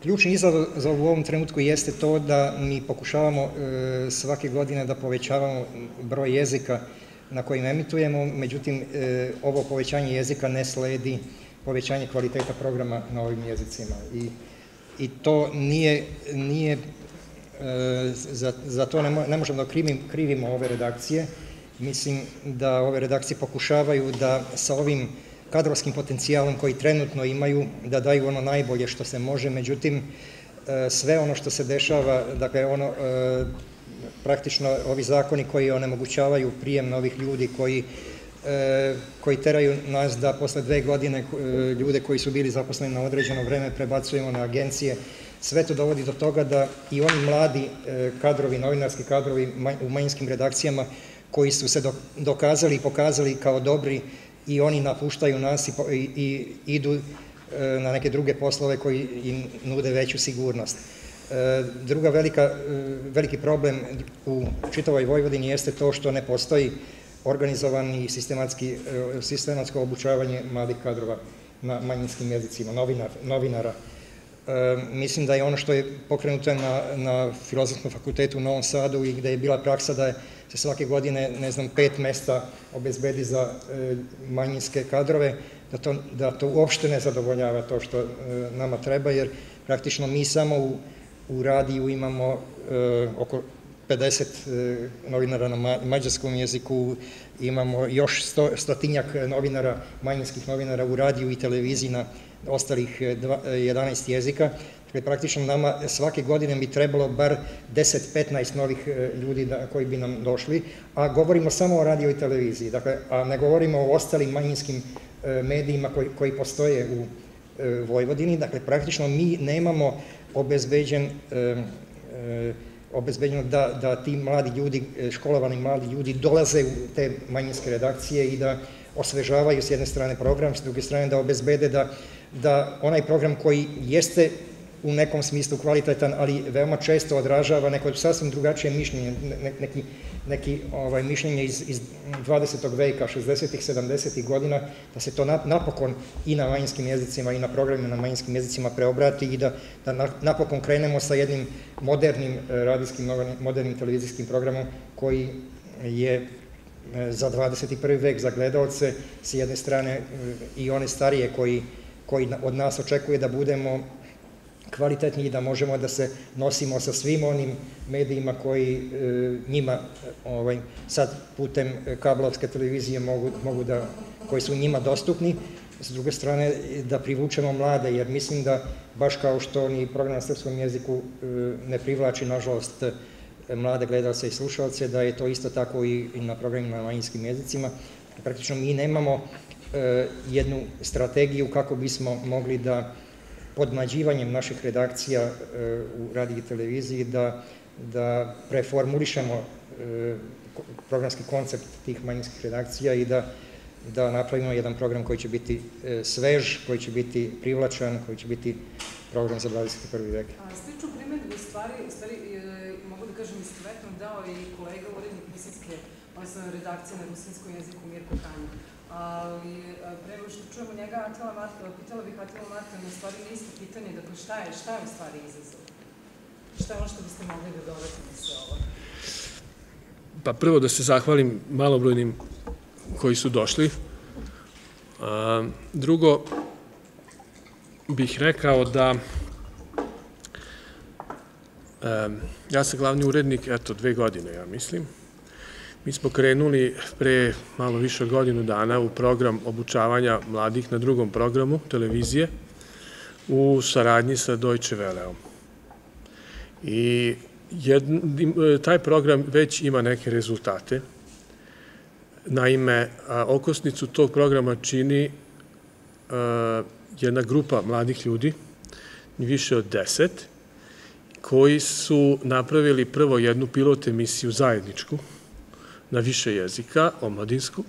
Ključni izazov u ovom trenutku jeste to da mi pokušavamo svake godine da povećavamo broj jezika na kojim emitujemo, međutim ovo povećanje jezika ne sledi povećanje kvaliteta programa na ovim jezicima i to nije za to ne možemo da krivimo ove redakcije. Mislim da ove redakcije pokušavaju da sa ovim kadrovskim potencijalom koji trenutno imaju, da daju ono najbolje što se može, međutim, sve ono što se dešava, dakle, praktično ovi zakoni koji onemogućavaju prijem novih ljudi, koji teraju nas da posle 2 godine ljude koji su bili zaposleni na određeno vreme prebacujemo na agencije, sve to dovodi do toga da i oni mladi kadrovi, novinarski kadrovi u manjinskim redakcijama koji su se dokazali i pokazali kao dobri, i oni napuštaju nas i idu na neke druge poslove koji im nude veću sigurnost. Druga veliki problem u čitavoj Vojvodini jeste to što ne postoji organizovani i sistematsko obučavanje mladih kadrova na manjinskim jezicima, novinara. Mislim da je ono što je pokrenuto na Filozofskom fakultetu u Novom Sadu i gde je bila praksa da se svake godine, 5 mesta obezbedi za manjinske kadrove, da to uopšte ne zadovoljava to što nama treba, jer praktično mi samo u radiju imamo oko 50 novinara na mađarskom jeziku, imamo još 100-tinjak novinara, manjinskih novinara u radiju i televiziji na ostalih 11 jezika. Praktično nama svake godine bi trebalo bar 10-15 novih ljudi koji bi nam došli, a govorimo samo o radio i televiziji, a ne govorimo o ostalim manjinskim medijima koji postoje u Vojvodini. Dakle, praktično mi nemamo obezbeđeno da ti mladi ljudi, školovani mladi ljudi dolaze u te manjinske redakcije i da osvežavaju s jedne strane program, s druge strane da obezbede da onaj program koji jeste u nekom smislu kvalitetan, ali veoma često odražava neko sasvim drugačije mišljenje, neki mišljenje iz 20. veka, 60. 70. godina, da se to napokon i na manjinskim jezicima i na programima na manjinskim jezicima preobrati i da napokon krenemo sa jednim modernim radijskim, modernim televizijskim programom koji je za 21. vek za gledaoce, s jedne strane i one starije koji od nas očekuje da budemo kvalitetni i da možemo da se nosimo sa svim onim medijima koji njima sad putem kablovske televizije koji su njima dostupni. S druge strane, da privučemo mlade, jer mislim da baš kao što ni program na srpskom jeziku ne privlači, nažalost, mlade gledalce i slušalce, da je to isto tako i na programima na manjinskim jezicima. Praktično mi nemamo jednu strategiju kako bismo mogli da podmlađivanjem naših redakcija u radiju i televiziji da preformulišemo programski koncept tih manjinskih redakcija i da napravimo jedan program koji će biti svež, koji će biti privlačan, koji će biti program za 21. vek. Sličnu primedbu stvari, mogu da kažem istovetno, dao i kolega urednik rusinske, odnosno redakcije na rusinskom jeziku Mirko Kanj. Ali pre nego što čujemo njega, pitala bih Atila Marta na stvari na isto pitanje, dakle šta je u stvari izazov? Šta je ono što biste mogli da dodate na sve ovo? Pa prvo da se zahvalim malobrojnim koji su došli. Drugo, bih rekao da ja sam glavni urednik, 2 godine, ja mislim. Mi smo krenuli pre malo više od godinu dana u program obučavanja mladih na drugom programu televizije u saradnji sa Deutsche Welleom. I taj program već ima neke rezultate. Naime, okosnicu tog programa čini jedna grupa mladih ljudi, više od 10, koji su napravili prvo jednu pilot emisiju zajedničku, na više jezika, omladinsku,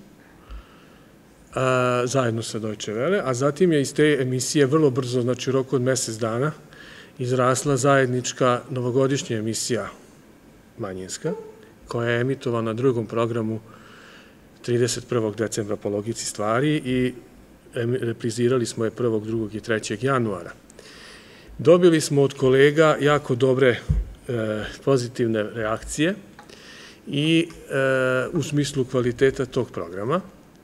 zajedno sa Deutsche Welle, a zatim je iz te emisije vrlo brzo, znači u roku od mesec dana, izrasla zajednička novogodišnja emisija manjinska, koja je emitovana na drugom programu 31. decembra po logici stvari i reprizirali smo je 1., 2. i 3. januara. Dobili smo od kolega jako dobre pozitivne reakcije i u smislu kvaliteta tog programa.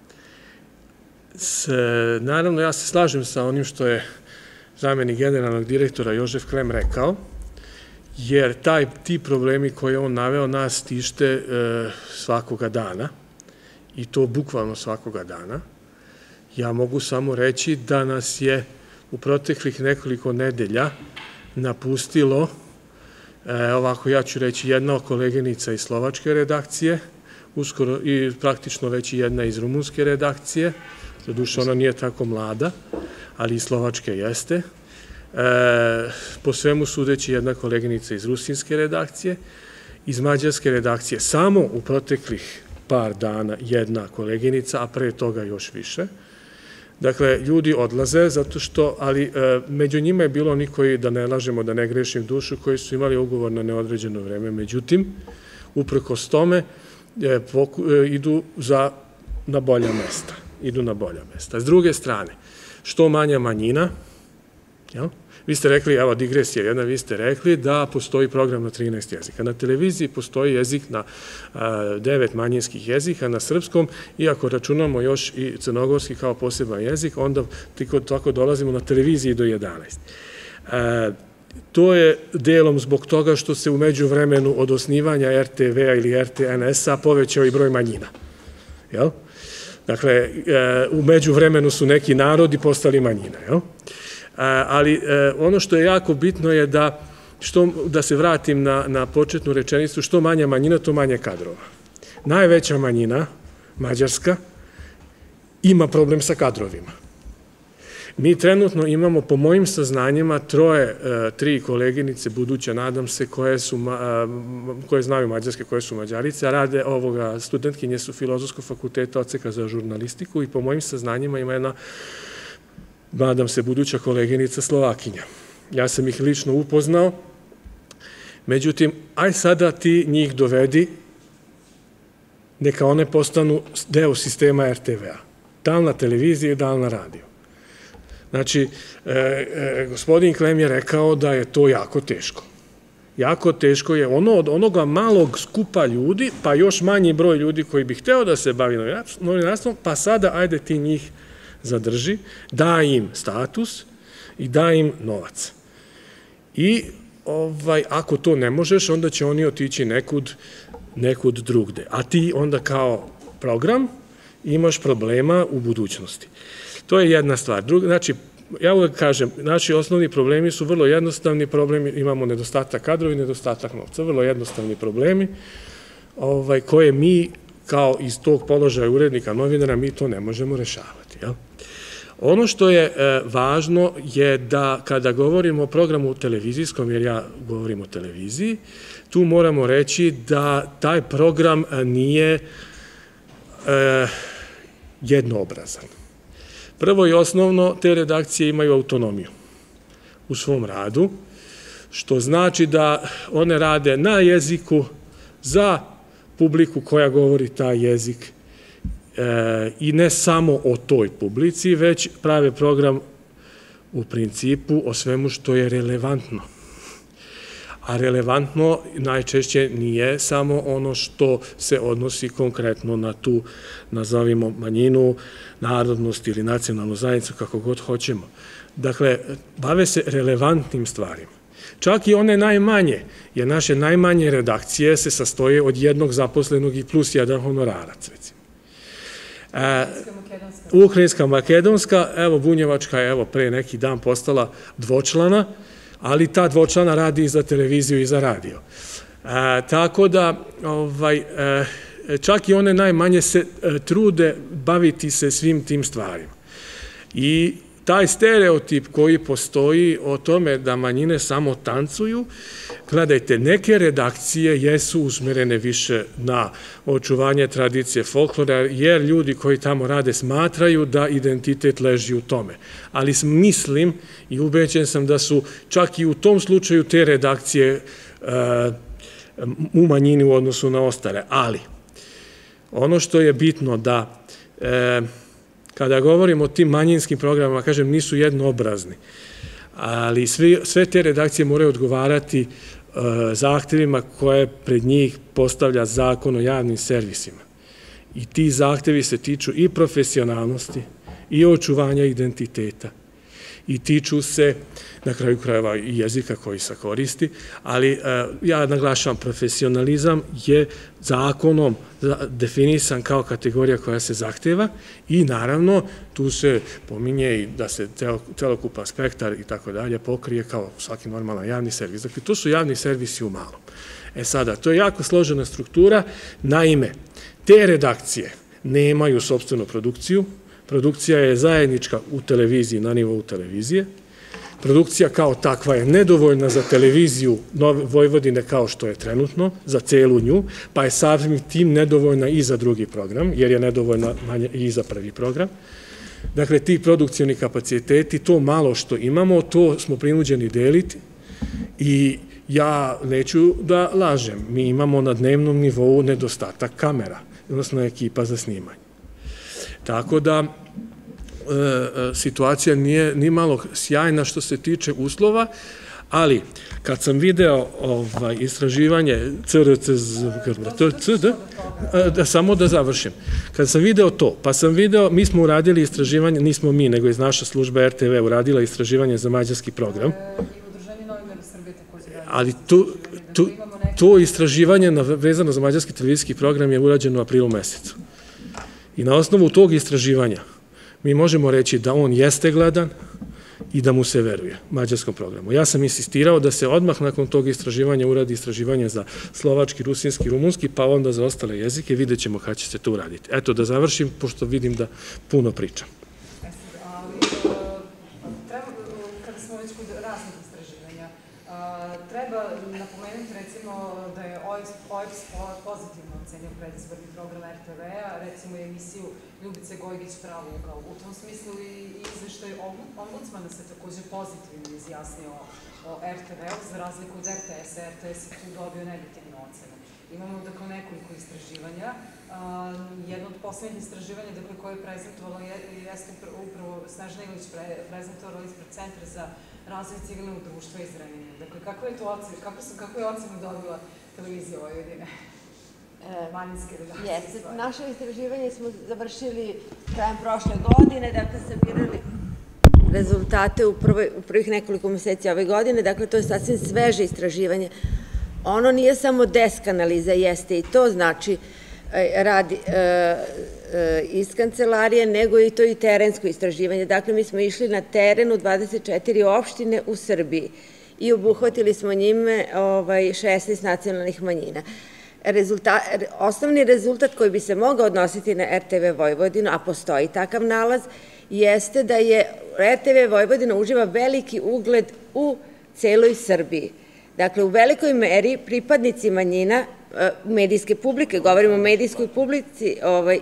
Naravno, ja se slažem sa onim što je zamenik generalnog direktora Jožef Klem rekao, jer ti problemi koje on naveo nas tište svakoga dana, i to bukvalno svakoga dana. Ja mogu samo reći da nas je u proteklih nekoliko nedelja napustilo, ovako ja ću reći, jedna koleginica iz slovačke redakcije, uskoro i praktično već i jedna iz rumunske redakcije, doduše ona nije tako mlada, ali i slovačke jeste. Po svemu sudeći jedna koleginica iz rusinske redakcije, iz mađarske redakcije samo u proteklih par dana jedna koleginica, a pre toga još više. Dakle, ljudi odlaze zato što, ali među njima je bilo oni koji, da ne lažemo, da ne grešim dušu, koji su imali ugovor na neodređeno vreme. Međutim, uprkos tome, idu na bolja mesta. Idu na bolja mesta. S druge strane, što manja manjina, vi ste rekli, evo digresija jedna, vi ste rekli da postoji program na 13 jezika. Na televiziji postoji jezik na 9 manjinskih jezika, na srpskom, i ako računamo još i crnogorski kao poseban jezik, onda tako dolazimo na televiziji do 11. To je delom zbog toga što se u međuvremenu od osnivanja RTV-a ili RTNS-a povećao i broj manjina. Jel? Dakle, u međuvremenu su neki narodi postali manjina. Jel? Ali ono što je jako bitno je da se vratim na početnu rečenicu, što manja manjina, to manje kadrova. Najveća manjina, mađarska, ima problem sa kadrovima. Mi trenutno imamo, po mojim saznanjima, tri koleginice, buduće, nadam se, koje znaju mađarske, koje su mađarice, a rade studentkinje su Filozofskog fakulteta odseka za žurnalistiku i po mojim saznanjima ima jedna, nadam se, buduća koleginica Slovakinja. Ja sam ih lično upoznao, međutim, aj sada ti njih dovedi, neka one postanu deo sistema RTV-a. Da li na televiziji, da li na radiju. Znači, gospodin Klem je rekao da je to jako teško. Jako teško je od onoga malog skupa ljudi, pa još manji broj ljudi koji bi hteo da se bavi novinarstvom, pa sada ajde ti njih zadrži, daj im status i daj im novac. I ako to ne možeš, onda će oni otići nekud drugde. A ti onda kao program imaš problema u budućnosti. To je jedna stvar. Znači, ja uvek kažem, naši osnovni problemi su vrlo jednostavni problemi, imamo nedostatak kadrova i nedostatak novca, vrlo jednostavni problemi koje mi, kao iz tog položaja urednika novinara, mi to ne možemo rešavati. Ono što je važno je da kada govorimo o programu televizijskom, jer ja govorim o televiziji, tu moramo reći da taj program nije jednoobrazan. Prvo i osnovno, te redakcije imaju autonomiju u svom radu, što znači da one rade na jeziku za publiku koja govori taj jezik i ne samo o toj publici, već prave program u principu o svemu što je relevantno. A relevantno najčešće nije samo ono što se odnosi konkretno na tu, nazovimo, manjinu, narodnost ili nacionalnu zajednicu, kako god hoćemo. Dakle, bave se relevantnim stvarima. Čak i one najmanje, jer naše najmanje redakcije se sastoje od jednog zaposlenog i plus jedan honorarac, recimo. Ukrajinska, makedonska, evo bunjevačka je pre neki dan postala dvočlana, ali ta dvočlana radi i za televiziju i za radio. Tako da, čak i one najmanje se trude baviti se svim tim stvarima. I taj stereotip koji postoji o tome da manjine samo tancuju, gledajte, neke redakcije jesu usmerene više na očuvanje tradicije folklora, jer ljudi koji tamo rade smatraju da identitet leži u tome. Ali mislim i ubeđen sam da su čak i u tom slučaju te redakcije u manjini u odnosu na ostale. Ali, ono što je bitno da kada govorimo o tim manjinskim programima, kažem, nisu jednoobrazni. ali sve te redakcije moraju odgovarati zahtevima koje pred njih postavlja Zakon o javnim servisima. I ti zahtevi se tiču i profesionalnosti, i očuvanja identiteta, i tiču se, na kraju krajeva, i jezika koji se koristi, ali ja naglašavam, profesionalizam je zakonom definisan kao kategorija koja se zahteva i naravno tu se pominje i da se celokupan spektar i tako dalje pokrije kao svaki normalan javni servis. Dakle, to su javni servisi u malom. Sada, to je jako složena struktura, naime, te redakcije nemaju sopstvenu produkciju, produkcija je zajednička u televiziji, na nivou televizije. Produkcija kao takva je nedovoljna za televiziju Vojvodine kao što je trenutno, za celu nju, pa je samim tim nedovoljna i za drugi program, jer je nedovoljna i za prvi program. Dakle, ti produkcijni kapaciteti, to malo što imamo, to smo prinuđeni deliti i ja neću da lažem. Mi imamo na dnevnom nivou nedostatak kamera, odnosno ekipa za snimanje. Tako da situacija nije ni malo sjajna što se tiče uslova, ali kad sam video istraživanje samo da završim, kad sam video to, pa sam video, mi smo uradili istraživanje, nismo mi, nego iz naša služba RTV uradila istraživanje za mađarski program, ali to istraživanje vezano za mađarski televizijski program je urađeno u aprilu mesecu. I na osnovu tog istraživanja mi možemo reći da on jeste gledan i da mu se veruje, mađarskom programu. Ja sam insistirao da se odmah nakon tog istraživanja uradi istraživanje za slovački, rusinski, rumunski, pa onda za ostale jezike, vidjet ćemo kada će se to uraditi. Eto, da završim, pošto vidim da puno pričam. Kada smo već kod raznih istraživanja, treba napomenuti recimo da je OEBS pozitivno ocenio predizborni program RTV-a, recimo emisiju Ljubice Gojgić Pravo ugao. U tom smislu i izveštaj ombudsmana se takođe pozitivno izjasnio o RTV-u, za razliku od RTS-a. RTS je tu dobio negativnu ocenu. Imamo dakle nekoliko istraživanja. Jedno od poslednjih istraživanja koje je prezentovala jeste upravo Snežana Ilić prezentovala ispred Centra za razvoj civilnog društva iz Renjanina. Dakle, kako je ocenu dobila televizija Vojvodine? Manjinske redakcije. Jeste, naše istraživanje smo završili krajem prošle godine, dakle sabirali rezultate u prvih nekoliko meseci ove godine, dakle to je sasvim sveže istraživanje. Ono nije samo desk analiza, jeste i to, znači radi iz kancelarije, nego i to i terensko istraživanje. Dakle, mi smo išli na teren u 24 opštine u Srbiji i obuhvatili smo njime 16 nacionalnih manjina. Osnovni rezultat koji bi se mogao odnositi na RTV Vojvodinu, a postoji takav nalaz, jeste da je RTV Vojvodina uživa veliki ugled u celoj Srbiji. Dakle, u velikoj meri pripadnici manjina, medijske publike, govorimo o medijskoj publici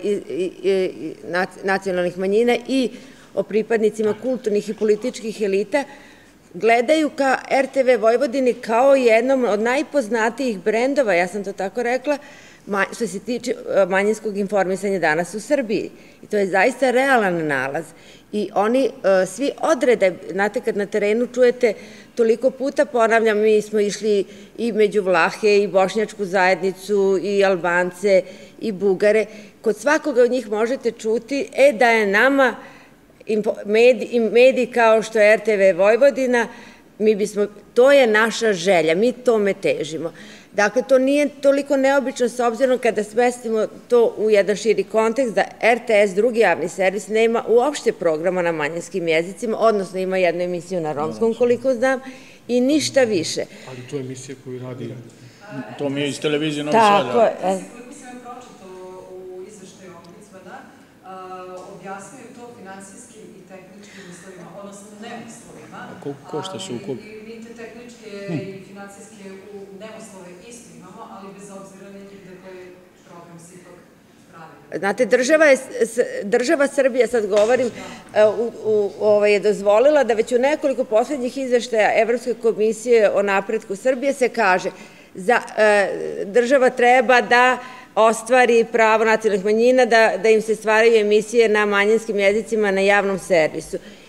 nacionalnih manjina i o pripadnicima kulturnih i političkih elita, gledaju ka RTV Vojvodini kao jednom od najpoznatijih brendova, ja sam to tako rekla, što se tiče manjinskog informisanja danas u Srbiji. I to je zaista realan nalaz. I oni svi odrede, znate, kad na terenu čujete toliko puta, ponavljam, mi smo išli i među Vlahe, i bošnjačku zajednicu, i Albance, i Bugare. Kod svakoga od njih možete čuti da je nama mediji kao što je RTV Vojvodina, to je naša želja, mi tome težimo. Dakle, to nije toliko neobično s obzirom kada smestimo to u jedan širi kontekst da RTS, drugi javni servis, nema uopšte programa na manjinskim jezicima, odnosno ima jednu emisiju na romskom, koliko znam, i ništa više. Ali to je emisija koju radi... To mi je iz televizije Novi Sad. Tako je. Koliko sam vam pročitao u izveštaju ombudsmana, objasnio to finansijskim i tehničkim uslovima, odnosno neuslovima. Ko šta su u kup? Mi te tehničke i finansijske neuslove isto imamo, ali bez obzira da koji program se ipak pravi. Znate, država Srbija, sad govorim, je dozvolila da već u nekoliko poslednjih izveštaja Evropske komisije o napretku Srbije se kaže država treba da ostvari pravo nacionalnih manjina, da im se stvaraju emisije na manjinskim jezicima na javnom servisu.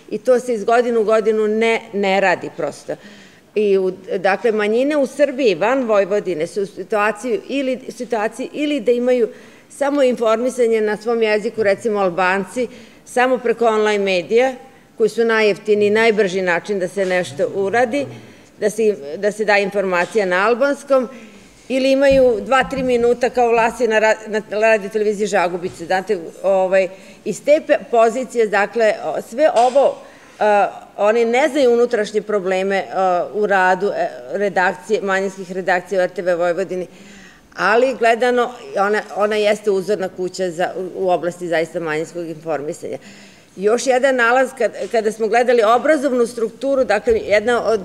i to se iz godine u godinu ne radi prosto. Dakle, manjine u Srbiji, van Vojvodine, su u situaciji ili da imaju samo informisanje na svom jeziku, recimo Albanci, samo preko online medija, koji su najjeftiniji, najbrži način da se nešto uradi, da se da informacija na albanskom, ili imaju 2-3 minuta kao Vlasi na radio televiziji Žagubice. Znate, iz te pozicije, dakle, sve ovo, oni ne znaju unutrašnje probleme u radu manjinskih redakcija u RTV Vojvodini, ali gledano, ona jeste uzorna kuća u oblasti zaista manjinskog informisanja. Još jedan nalaz, kada smo gledali obrazovnu strukturu, dakle, jedna od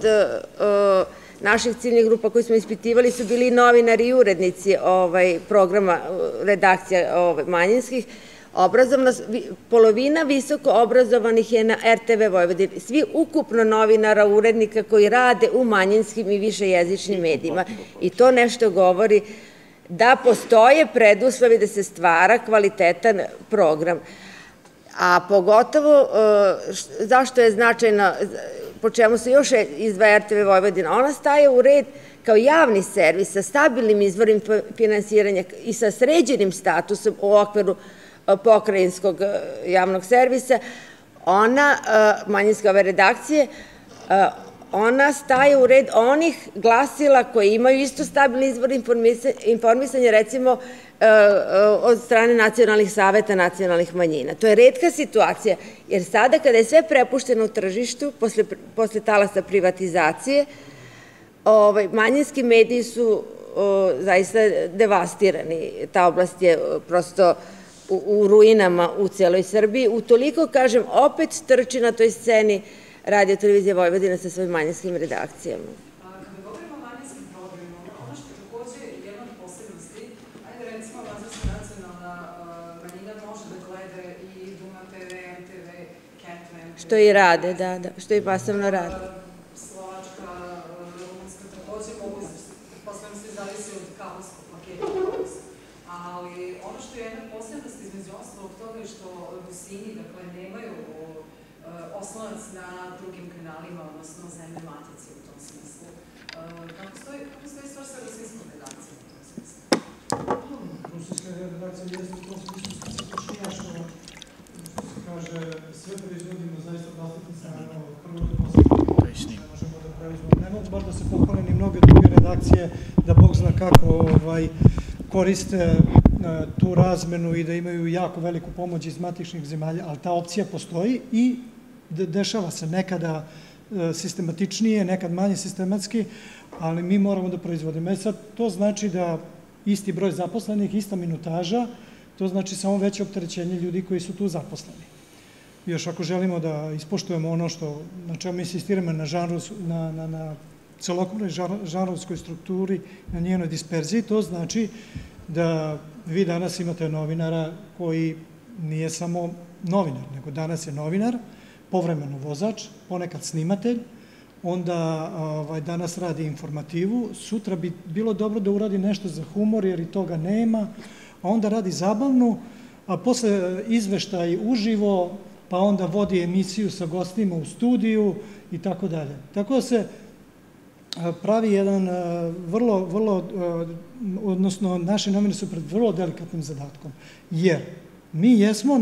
naših ciljnih grupa koje smo ispitivali su bili novinari i urednici programa redakcija manjinskih. Polovina visoko obrazovanih je na RTV Vojvodini. Svi ukupno novinara, urednika koji rade u manjinskim i višejezičnim medijima. I to nešto govori da postoje preduslovi da se stvara kvalitetan program. A pogotovo, zašto je značajno, po čemu se još izdvaja RTV Vojvodina, ona staje u red kao javni servis sa stabilnim izvorim finansiranja i sa sređenim statusom u okviru pokrajinskog javnog servisa, manjinske ove redakcije, ona staje u red onih glasila koji imaju isto stabilni izvor informisanja, recimo od strane nacionalnih saveta nacionalnih manjina. To je retka situacija, jer sada kada je sve prepušteno u tržištu, posle talasa privatizacije, manjinski mediji su zaista devastirani. Ta oblast je prosto u ruinama u celoj Srbiji. Utoliko, kažem, opet trči na toj sceni Radio televizija Vojvodina sa svojim manjinskim redakcijama. Kada govorimo o manjinskim programima, ono što je takođe jedna od posebnosti, ajde recimo Mađarska nacionalna manjina može da gleda i Duma TV, MTV, Cat TV. Što i rade, da, što i pasivno rade. Slovačka, Rumunska takođe mogu, posledno se zavisi od kabelskog paketa, ali ono što je jedna posebnost između ostalog toga je što Rusini, dakle, nemaju oslonac na drugim kanalima, odnosno zemlje matice u tom smislu. Kako stoji stvar sa rusinskom redakcijom u tom smislu? Rusinska redakcija jeste u tom smislu specifičnija što se kaže sve proizvodimo zaista od vlastitih strana od prvog do poslednjeg. Ne možemo da proizvodimo. Ne mogu baš da se pohvale ni mnoge druge redakcije da Bog zna kako koriste tu razmenu i da imaju jako veliku pomoć iz matičnih zemalja, ali ta opcija postoji i dešava se nekada sistematičnije, nekad manje sistematski, ali mi moramo da proizvodimo. Sad, to znači da isti broj zaposlenih, ista minutaža, to znači samo veće opterećenje ljudi koji su tu zaposleni. Još ako želimo da ispoštujemo ono na čemu insistiramo na celokupnoj žanrovskoj strukturi, na njenoj disperziji, to znači da vi danas imate novinara koji nije samo novinar, nego danas je novinar, povremeno vozač, ponekad snimatelj, onda danas radi informativu, sutra bi bilo dobro da uradi nešto za humor jer i toga nema, a onda radi zabavnu, a posle izveštaj uživo, pa onda vodi emisiju sa gostima u studiju i tako dalje. Tako da se pravi jedan odnosno naši novinari su pred vrlo delikatnim zadatkom, jer mi jesmo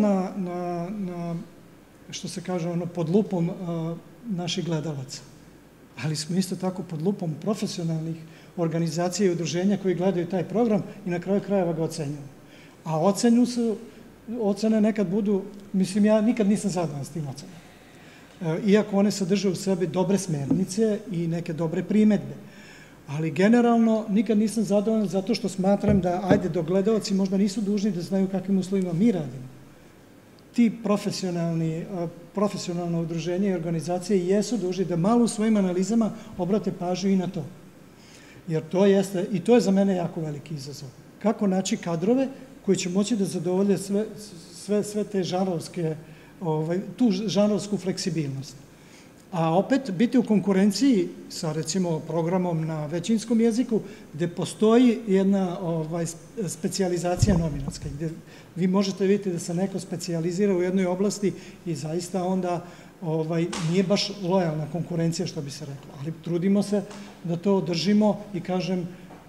što se kaže, pod lupom naših gledalaca, ali smo isto tako pod lupom profesionalnih organizacija i udruženja koji gledaju taj program i na kraju krajeva ga ocenjuju. A ocene nekad budu, mislim, ja nikad nisam zadovoljan s tim ocenama. Iako one sadrže u sebi dobre smernice i neke dobre primedbe. Ali generalno nikad nisam zadovoljan zato što smatram da, ajde, dok gledalci možda nisu dužni da znaju kakvim uslovima mi radimo. Ti profesionalno udruženje i organizacije jesu dužni da malo u svojim analizama obrate pažnju i na to. Jer to jeste, i to je za mene jako veliki izazov. Kako naći kadrove koji će moći da zadovolje sve te žanrovske, tu žanrovsku fleksibilnost. A opet biti u konkurenciji sa, recimo, programom na većinskom jeziku, gde postoji jedna specijalizacija novinarska, gde vi možete vidjeti da se neko specijalizira u jednoj oblasti i zaista onda nije baš lojalna konkurencija, što bi se reklo, ali trudimo se da to održimo i kažem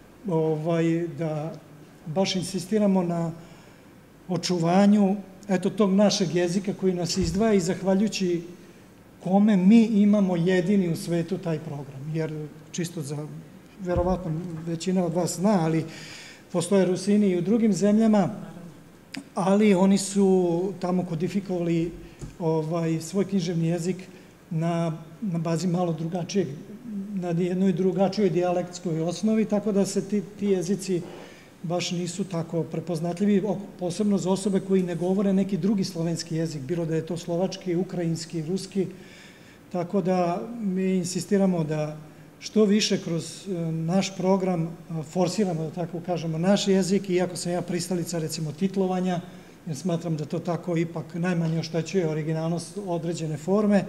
da baš insistiramo na očuvanju tog našeg jezika koji nas izdvaja i zahvaljujući kome mi imamo jedini u svetu taj program. Jer čisto za, verovatno većina od vas zna, ali postoje Rusini i u drugim zemljama, ali oni su tamo kodifikovali svoj književni jezik na bazi malo drugačijeg, na jednoj drugačijoj dijalektskoj osnovi, tako da se ti jezici baš nisu tako prepoznatljivi, posebno za osobe koji ne govore neki drugi slovenski jezik, bilo da je to slovački, ukrajinski, ruski, tako da mi insistiramo da što više kroz naš program forsiramo, da tako kažemo, naš jezik, iako sam ja pristalica, recimo, titlovanja, jer smatram da to tako ipak najmanje oštećuje originalnost određene forme.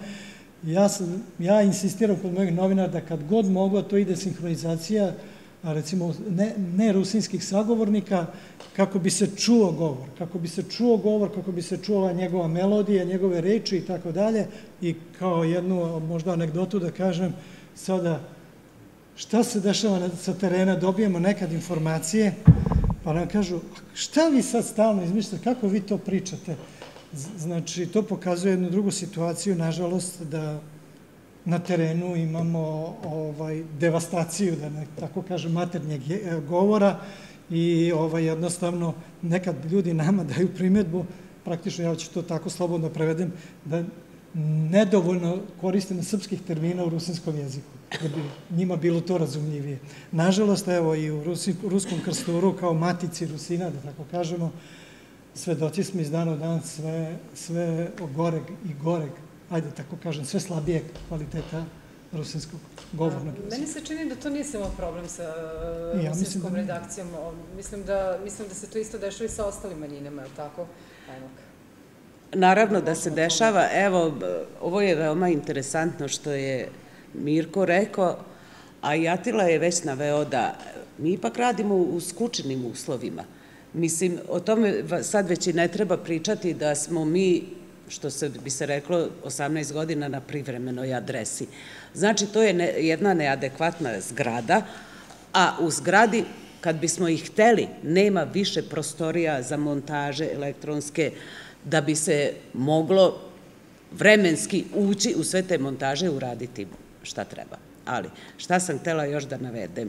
Ja insistiram kod mojih novinara da kad god mogu, a to ide sinhronizacija, recimo, ne rusinskih sagovornika, kako bi se čuo govor, kako bi se čula njegova melodija, njegove reči i tako dalje. I kao jednu možda anegdotu da kažem, sada šta se dešava sa terena, dobijemo nekad informacije, pa nam kažu, šta vi sad stalno izmišljate, kako vi to pričate? Znači, to pokazuje jednu drugu situaciju, nažalost, da na terenu imamo devastaciju, da ne tako kažem, maternjeg govora i jednostavno nekad ljudi nama daju primjedbu, praktično ja ću to tako slobodno prevedem, da nedovoljno koristimo srpskih termina u rusinskom jeziku, da bi njima bilo to razumljivije. Nažalost, evo i u Ruskom Krsturu kao matici Rusina, da tako kažemo, svedoci smo iz dana u dan sve goreg i goreg, ajde tako kažem, sve slabijeg kvaliteta rusinskog govornog jezika. Meni se čini da to nije samo problem sa rusinskom redakcijom. Mislim da se to isto dešava i sa ostalim manjinama, je li tako? Naravno da se dešava. Evo, ovo je veoma interesantno što je Mirko rekao, a i Atila je već naveo da mi ipak radimo u skučenim uslovima. Mislim, o tome sad već i ne treba pričati da smo mi, što bi se reklo, 18 godina na privremenoj adresi. Znači, to je jedna neadekvatna zgrada, a u zgradi, kad bismo ih hteli, nema više prostorija za montaže elektronske, da bi se moglo vremenski ući u sve te montaže i uraditi šta treba. Ali, šta sam htela još da navedem?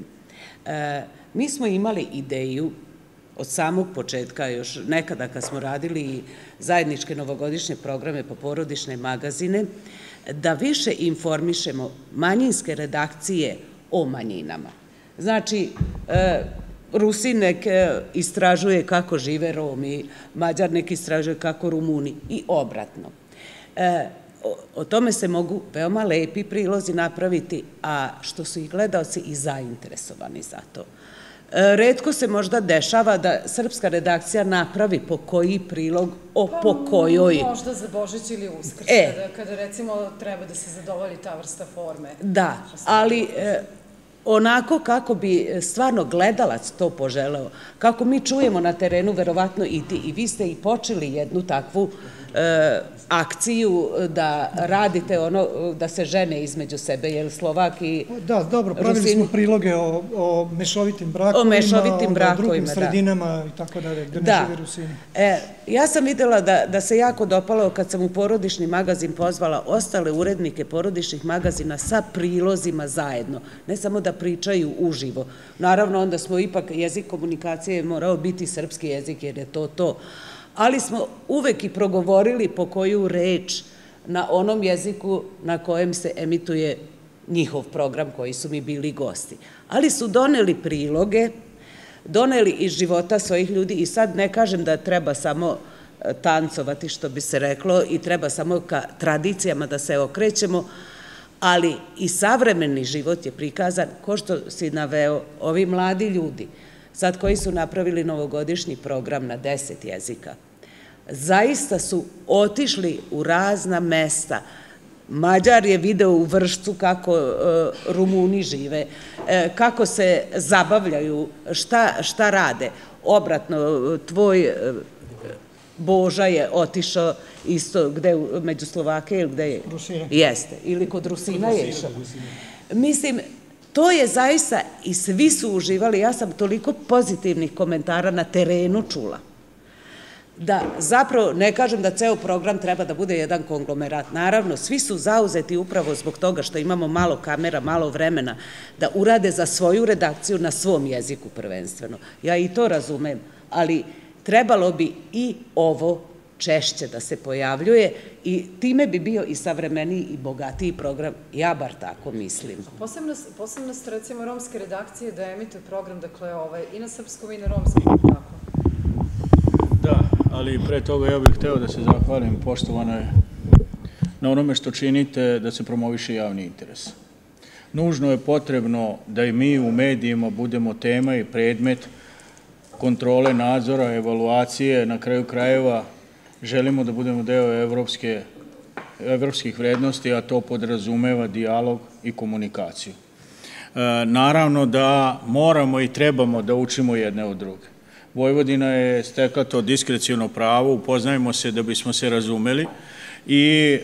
Mi smo imali ideju od samog početka, još nekada kad smo radili zajedničke novogodišnje programe po porodične magazine, da više informišemo manjinske redakcije o manjinama. Znači, Rusin nek istražuje kako žive Romi, Mađar nek istražuje kako Rumuni i obratno. O tome se mogu veoma lepi prilozi napraviti, a što su i gledaoci i zainteresovani za to. Retko se možda dešava da srpska redakcija napravi po koji prilog o po kojoj... Pa možda za Božić ili Uskrs, kada recimo treba da se zadovolji ta vrsta forme. Da, ali onako kako bi stvarno gledalac to poželeo, kako mi čujemo na terenu, verovatno i ti, i vi ste i počeli jednu takvu akciju da radite ono, da se žene između sebe, jer Slovak i Rusin... Da, dobro, pravili smo priloge o mešovitim brakovima, o drugim sredinama i tako dalje, gde ne žive Rusini. Ja sam videla da se jako dopalo kad sam u porodični magazin pozvala ostale urednike porodičnih magazina sa prilozima zajedno, ne samo da pričaju uživo. Naravno, onda smo ipak, jezik komunikacije morao biti srpski jezik, jer je to. Ali smo uvek i progovorili po koju reč na onom jeziku na kojem se emituje njihov program, koji su mi bili gosti. Ali su doneli priloge, doneli iz života svojih ljudi i sad ne kažem da treba samo tancovati, što bi se reklo, i treba samo ka tradicijama da se okrećemo, ali i savremeni život je prikazan, ko što si naveo, ovi mladi ljudi, sad koji su napravili novogodišnji program na 10 jezika, zaista su otišli u razna mesta. Mađar je video u Vršcu kako Rumuni žive, kako se zabavljaju, šta rade. Obratno, tvoj Boža je otišao isto među Slovake ili gde je? Rusina. Jeste, ili kod Rusina je išao. Mislim, to je zaista, i svi su uživali, ja sam toliko pozitivnih komentara na terenu čula, da zapravo ne kažem da ceo program treba da bude jedan konglomerat. Naravno, svi su zauzeti upravo zbog toga što imamo malo kamera, malo vremena, da urade za svoju redakciju na svom jeziku prvenstveno. Ja i to razumem, ali trebalo bi i ovo češće da se pojavljuje i time bi bio i savremeniji i bogatiji program, ja bar tako mislim. Posebnost, recimo, romske redakcije da emituje program, dakle, i na srpskom i na romskom, tako? Da, ali pre toga ja bih hteo da se zahvalim poštovanoj na onome što činite da se promoviše javni interes. Nužno je potrebno da i mi u medijima budemo tema i predmet kontrole, nadzora, evaluacije, na kraju krajeva želimo da budemo deo evropskih vrednosti, a to podrazumeva dijalog i komunikaciju. Naravno da moramo i trebamo da učimo jedne od druge. Vojvodina je stekla to diskreciono pravo, upoznajemo se da bismo se razumeli i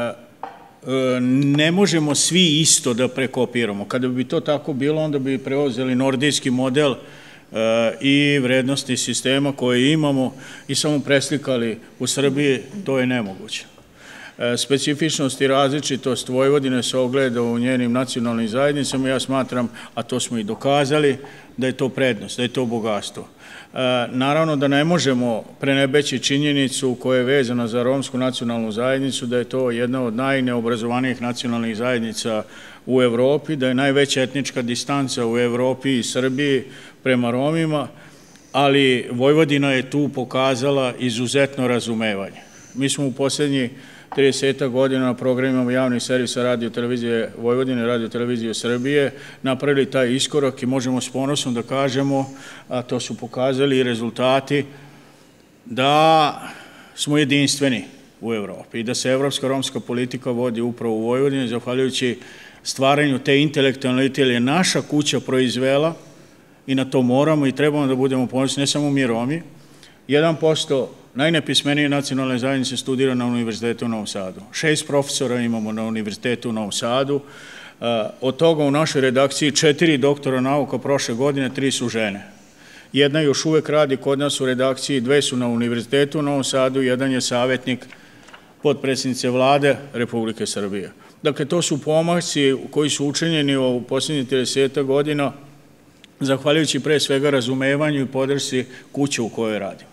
ne možemo svi isto da prekopiramo. Kada bi to tako bilo, onda bi preuzeli nordijski model i vrednosti sistema koje imamo i samo preslikali u Srbiji, to je nemoguće. Specifičnost i različitost Vojvodine se ogleda u njenim nacionalnim zajednicama. Ja smatram, a to smo i dokazali, da je to prednost, da je to bogatstvo. Naravno da ne možemo prenebeći činjenicu koja je vezana za romsku nacionalnu zajednicu, da je to jedna od najneobrazovanijih nacionalnih zajednica u Evropi, da je najveća etnička distanca u Evropi i Srbiji prema Romima, ali Vojvodina je tu pokazala izuzetno razumevanje. Mi smo u poslednjih 30 godina na programima javnih servisa Radio televizije Vojvodine, Radio televizije Srbije napravili taj iskorak i možemo s ponosom da kažemo, a to su pokazali i rezultati, da smo jedinstveni u Evropi i da se evropska romska politika vodi upravo u Vojvodini, zahvaljujući stvaranju te intelektualne elite, jer je naša kuća proizvela i na to moramo i trebamo da budemo ponosni, ne samo mi Romi. 1% najnepismenije nacionalne zajednice studira na Univerzitetu u Novom Sadu. 6 profesora imamo na Univerzitetu u Novom Sadu. Od toga u našoj redakciji 4 doktora nauka prošle godine, 3 su žene. Jedna još uvek radi kod nas u redakciji, 2 su na Univerzitetu u Novom Sadu, jedan je savjetnik potpredsjednice Vlade Republike Srbije. Dakle, to su pomaci koji su učinjeni u posljednjih 30 godina, zahvaljujući pre svega razumevanju i podršci kuće u kojoj radimo.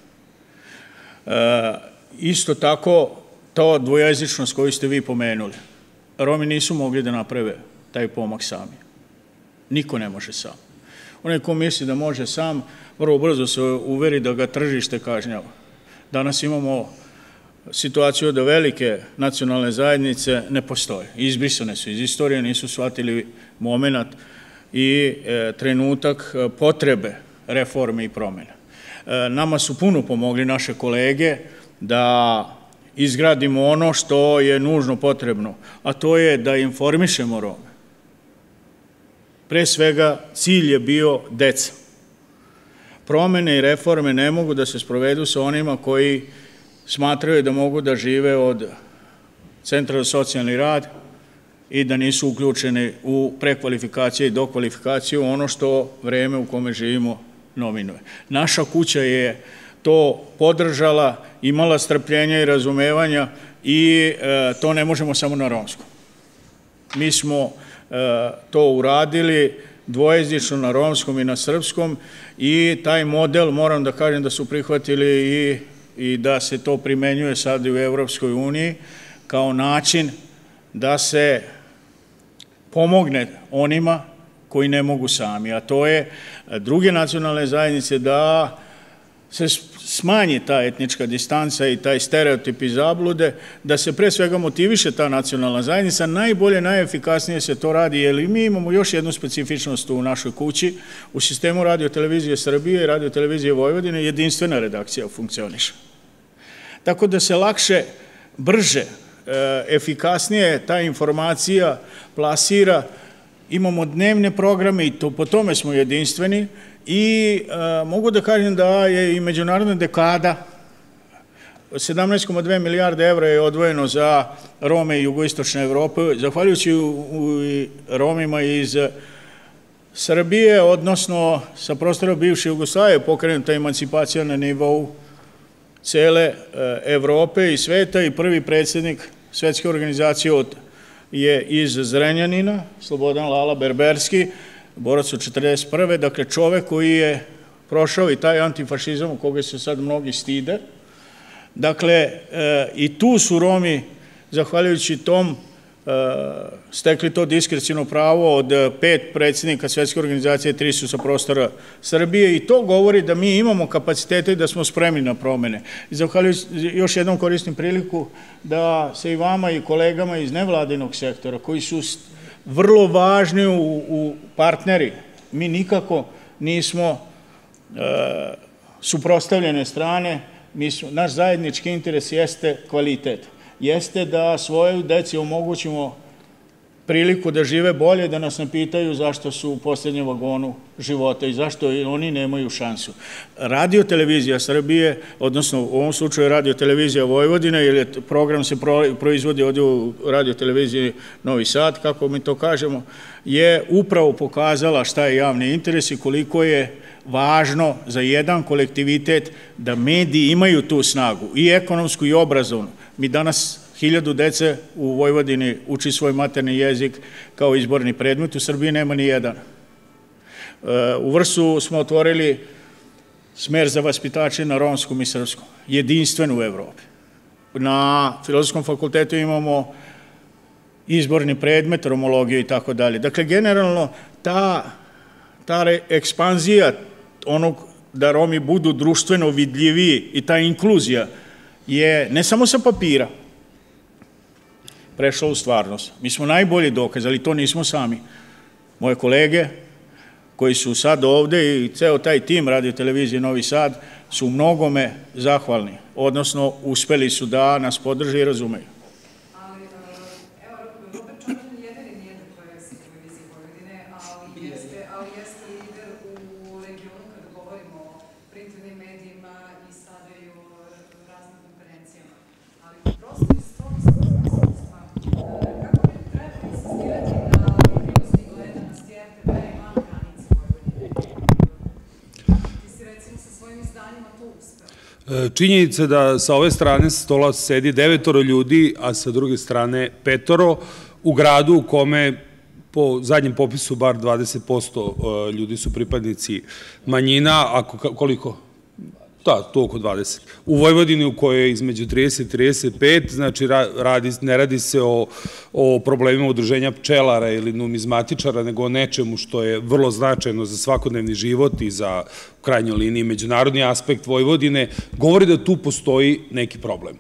Isto tako, to dvojezičnost koju ste vi pomenuli. Romi nisu mogli da naprave taj pomak sami. Niko ne može sam. Onaj ko misli da može sam, vrlo brzo se uveri da ga tržište kažnjava. Danas imamo situaciju da velike nacionalne zajednice ne postoje. Izbrisane su iz istorije, nisu shvatili moment i trenutak potrebe reforme i promjene. Nama su puno pomogli naše kolege da izgradimo ono što je nužno potrebno, a to je da informišemo Rome. Pre svega, cilj je bio deca. Promene i reforme ne mogu da se sprovedu sa onima koji smatraju da mogu da žive od Centra za socijalni rad i da nisu uključeni u prekvalifikaciju i dokvalifikaciju, ono što vreme u kome živimo nominuje. Naša kuća je to podržala, imala strpljenja i razumevanja i to ne možemo samo na romskom. Mi smo to uradili dvojezično na romskom i na srpskom i taj model, moram da kažem da su prihvatili i da se to primenjuje sad i u Evropskoj uniji kao način da se pomogne onima koji ne mogu sami, a to je druge nacionalne zajednice da se smanji ta etnička distanca i taj stereotip i zablude, da se pre svega motiviše ta nacionalna zajednica. Najbolje, najefikasnije se to radi, jer mi imamo još jednu specifičnost u našoj kući. U sistemu Radio televizije Srbije i Radio televizije Vojvodine jedinstvena redakcija funkcioniše. Tako da se lakše, brže, efikasnije ta informacija plasira. Imamo dnevne programe i po tome smo jedinstveni i mogu da kažem da je i Međunarodna dekada 17,2 milijarde evra je odvojeno za Rome i jugoistočne Evrope, zahvaljujući Romima iz Srbije, odnosno sa prostora bivše Jugoslavije, pokrenuta emancipacija na nivou cele Evrope i sveta i prvi predsjednik Svetske organizacije je iz Zrenjanina, Slobodan Lala Berberski, borac od 1941. Dakle, čovek koji je prošao i taj antifašizam u koga se sad mnogi stide. Dakle, i tu su Romi, zahvaljujući tom, stekli to diskrecijno pravo od 5 predsjednika Svetske organizacije, 3 su sa prostora Srbije i to govori da mi imamo kapacitete i da smo spremni na promene. I zahvaljujući, još jednom koristim priliku da se i vama i kolegama iz nevladinog sektora, koji su vrlo važni u partneri, mi nikako nismo suprotstavljene strane, naš zajednički interes jeste kvalitet. Jeste da svojoj deci omogućimo priliku da žive bolje, da nas ne pitaju zašto su u posljednjem vagonu života i zašto oni nemaju šansu. Radio-televizija Srbije, odnosno u ovom slučaju Radio-televizija Vojvodine, jer program se proizvodi ovdje u Radio-televiziji Novi Sad, kako mi to kažemo, je upravo pokazala šta je javni interes i koliko je važno za jedan kolektivitet da mediji imaju tu snagu, i ekonomsku i obrazovnu. Mi danas 1000 dece u Vojvodini uči svoj materni jezik kao izborni predmet, u Srbiji nema ni jedan. U Vrsu smo otvorili smer za vaspitače na romskom i srpskom, jedinstven u Evropi. Na Filozofskom fakultetu imamo izborni predmet, romologiju i tako dalje. Dakle, generalno, ta ekspanzija onog da Romi budu društveno vidljiviji i ta inkluzija je ne samo sa papira prešla u stvarnost. Mi smo najbolji dokaz, ali to nismo sami. Moje kolege koji su sad ovde i ceo taj tim Radio-televizije Novi Sad su mnogome zahvalni, odnosno uspeli su da nas podrže i razumeju. Ali, evo, Robert Čanan jedini nije da projesi televizije Vojvodine, ali jeste lider u regionu kada govorimo o printernim medijima i sada i o raznim konferencijama. Ali prosto iz toga iskustva, kako bi trebali insistirati na vidljivosti i gledanosti RTV van granice Vojvodine? Ti si recimo sa svojim izdanjima to uspeo. Činjenica da sa ove strane stola sedi 9 ljudi, a sa druge strane 5 u gradu u kome po zadnjem popisu bar 20% ljudi su pripadnici manjina, a koliko? Da, to oko 20. U Vojvodini u kojoj je između 30 i 35, znači ne radi se o problemima udruženja pčelara ili numizmatičara, nego o nečemu što je vrlo značajno za svakodnevni život i za, u krajnjoj liniji, međunarodni aspekt Vojvodine, govori da tu postoji neki problem.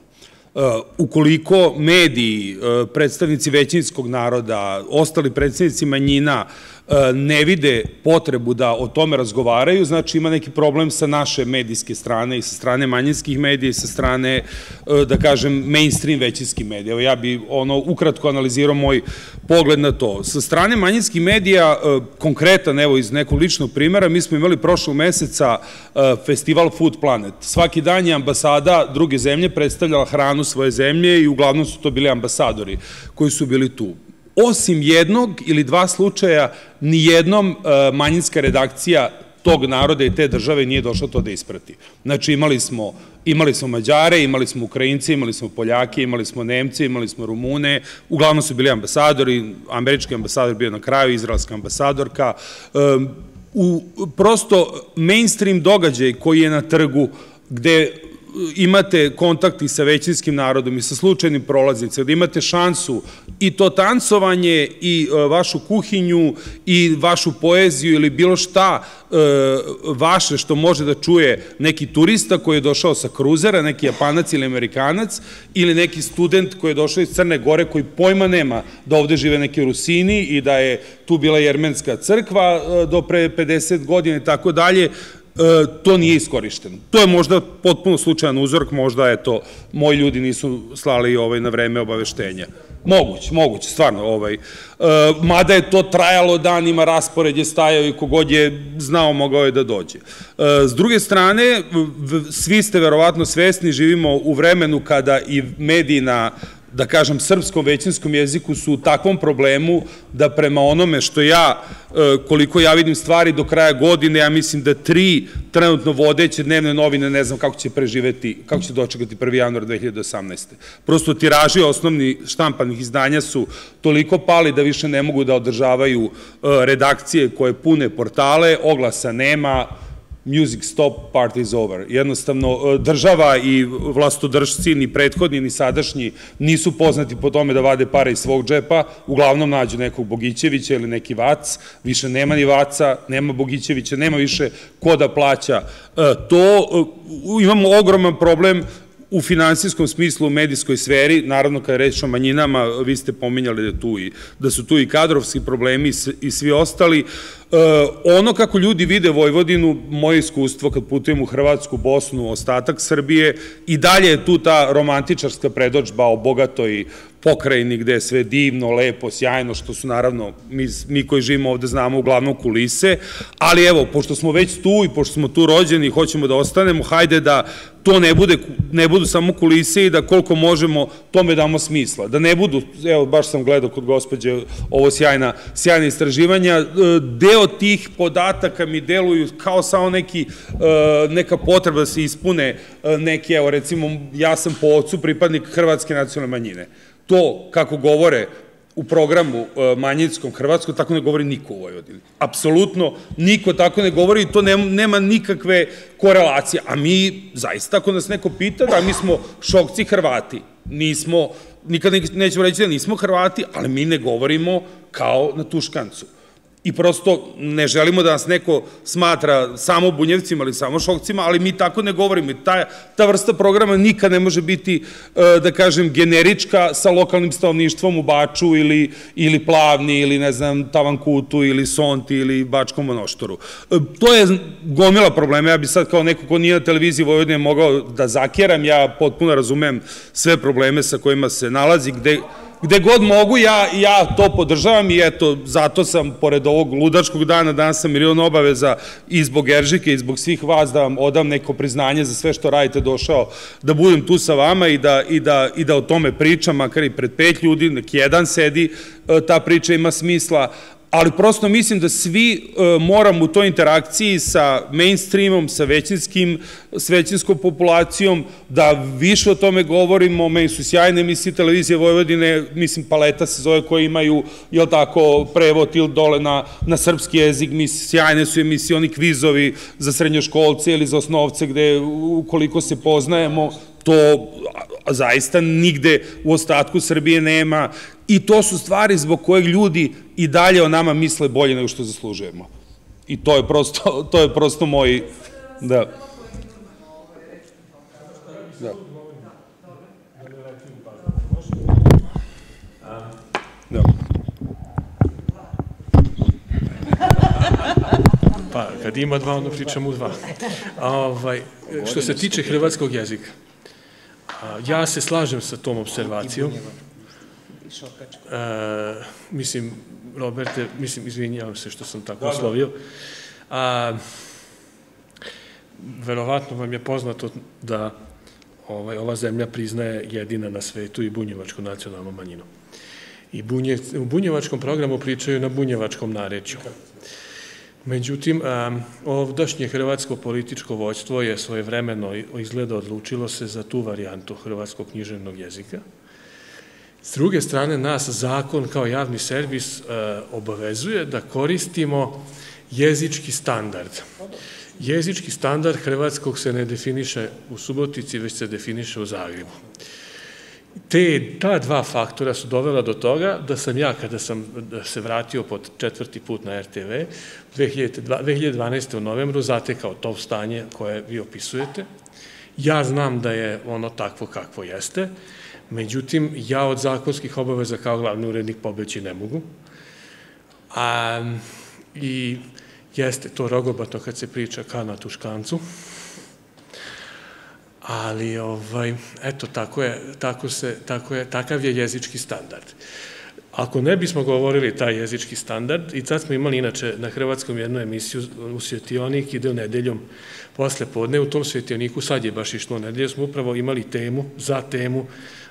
Ukoliko mediji, predstavnici većinskog naroda, ostali predstavnici manjina ne vide potrebu da o tome razgovaraju, znači ima neki problem sa naše medijske strane i sa strane manjinskih medija i sa strane, da kažem, mainstream većinskih medija. Evo ja bi ukratko analizirao moj pogled na to. Sa strane manjinskih medija, konkretan, evo iz nekog ličnog primjera, mi smo imali prošlog meseca festival Food Planet. Svaki dan je ambasada druge zemlje predstavljala hranu svoje zemlje i uglavnom su to bili ambasadori koji su bili tu. Osim jednog ili dva slučaja, nijednom manjinska redakcija tog naroda i te države nije došla to da isprati. Znači imali smo Mađare, imali smo Ukrajince, imali smo Poljake, imali smo Nemce, imali smo Rumune, uglavnom su bili ambasadori, američki ambasador bio na kraju, izraelska ambasadorka. Prosto mainstream događaj koji je na trgu gde imate kontakt i sa većinskim narodom i sa slučajnim prolaznicima, da imate šansu i to tancovanje i vašu kuhinju i vašu poeziju ili bilo šta vaše što može da čuje neki turista koji je došao sa kruzera, neki Japanac ili Amerikanac ili neki student koji je došao iz Crne Gore koji pojma nema da ovde žive neki Rusini i da je tu bila jermenska crkva do pre 50 godina i tako dalje. To nije iskorišteno. To je možda potpuno slučajan uzork, možda moji ljudi nisu slali na vreme obaveštenja. Moguće, stvarno. Mada je to trajalo danima, raspored je stajao i kogod je znao mogao je da dođe. S druge strane, svi ste verovatno svesni, živimo u vremenu kada i mediji na, da kažem, srpskom većinskom jeziku su u takvom problemu da prema onome što koliko ja vidim stvari do kraja godine, ja mislim da 3 trenutno vodeće dnevne novine, ne znam kako će preživeti, kako će dočekati 1. januar 2018. Prosto tiraži osnovni štampanih izdanja su toliko pali da više ne mogu da održavaju redakcije koje pune portale, oglasa nema, music stop, party is over. Jednostavno, država i vlastodržci, ni prethodni, ni sadašnji, nisu poznati po tome da vade pare iz svog džepa, uglavnom nađu nekog Bogićevića ili neki Vac, više nema ni Vaca, nema Bogićevića, nema više ko da plaća. Imamo ogroman problem u finansijskom smislu u medijskoj sferi, naravno kada je reč o manjinama, vi ste pominjali da su tu i kadrovski problemi i svi ostali. Ono kako ljudi vide Vojvodinu, moje iskustvo kad putujem u Hrvatsku, Bosnu, ostatak Srbije, i dalje je tu ta romantičarska predodžba o bogatoj pokrajini gde je sve divno, lepo, sjajno, što su naravno, mi koji živimo ovde znamo uglavnom kulise, ali evo, pošto smo već tu i pošto smo tu rođeni i hoćemo da ostanemo, hajde da to ne budu samo kulise i da koliko možemo tome damo smisla. Da ne budu, evo, baš sam gledao kod gospođe ovo sjajna istraživanja, deo tih podataka mi deluju kao samo neka potreba da se ispune neki, evo recimo, ja sam po ocu pripadnik hrvatske nacionalne manjine. To, kako govore u programu manjinskom Hrvatskoj, tako ne govori niko u Vojvodini. Apsolutno niko tako ne govori i to nema nikakve korelacije. A mi, zaista, ako nas neko pita, da mi smo Šokci Hrvati. Nikad nećemo reći da nismo Hrvati, ali mi ne govorimo kao na tu škancu. I prosto ne želimo da nas neko smatra samo Bunjevcima ili samo Šokcima, ali mi tako ne govorimo. Ta vrsta programa nikad ne može biti, da kažem, generička sa lokalnim stanovništvom u Baču ili Plavni ili, ne znam, Tavankutu ili Sonti ili Bačkom Monoštoru. To je gomila problema. Ja bi sad kao neko ko nije na televiziji Vojvodine mogao da zakeram. Ja potpuno razumem sve probleme sa kojima se nalazi, gde god mogu, ja to podržavam i eto, zato sam, pored ovog ludačkog dana, danas sam milion obaveza i zbog Eržike i zbog svih vas da vam odam neko priznanje za sve što radite, došao da budem tu sa vama i da o tome pričam, makar i pred 5 ljudi, nek jedan sedi, ta priča ima smisla, ali prosto mislim da svi moramo u toj interakciji sa mainstreamom, sa većinskom populacijom, da više o tome govorimo. Meni su sjajne emisije televizije Vojvodine, mislim Paleta se zove, koje imaju, jel tako, prevod ili dole na srpski jezik, sjajne su emisije, oni kvizovi za srednjoškolce ili za osnovce, gde ukoliko se poznajemo, to zaista nigde u ostatku Srbije nema. I to su stvari zbog kojeg ljudi i dalje o nama misle bolje nego što zaslužujemo. I to je prosto moj... Da. Pa, kad ima dva, onda pričam u dva. Što se tiče hrvatskog jezika, ja se slažem sa tom observacijom. Mislim, Roberte, izvinjavam se što sam tako oslovio. Verovatno vam je poznato da ova zemlja priznaje jedina na svetu i bunjevačku nacionalnu manjinu. I u bunjevačkom programu pričaju na bunjevačkom narečju. Međutim, ovdašnje hrvatsko političko vođstvo je svojevremeno izgleda odlučilo se za tu varijantu hrvatskog književnog jezika. S druge strane, nas zakon kao javni servis obavezuje da koristimo jezički standard. Jezički standard hrvatskog se ne definiše u Subotici, već se definiše u Zagrebu. Ta dva faktora su dovela do toga da sam ja, kada sam se vratio po 4. put na RTV, 2012. u novembru zatekao to stanje koje vi opisujete. Ja znam da je ono takvo kakvo jeste, međutim, ja od zakonskih obaveza kao glavni urednik pobeći ne mogu. I jeste to rogobatno kad se priča ka na tu škancu, Ali, eto, takav je jezički standard. Ako ne bismo govorili taj jezički standard, i sad smo imali inače na Hrvatskom jednu emisiju u Svjetionik, ide nedeljom posle podne, u tom Svjetioniku, sad je baš išlo nedelje, smo upravo imali temu, za temu,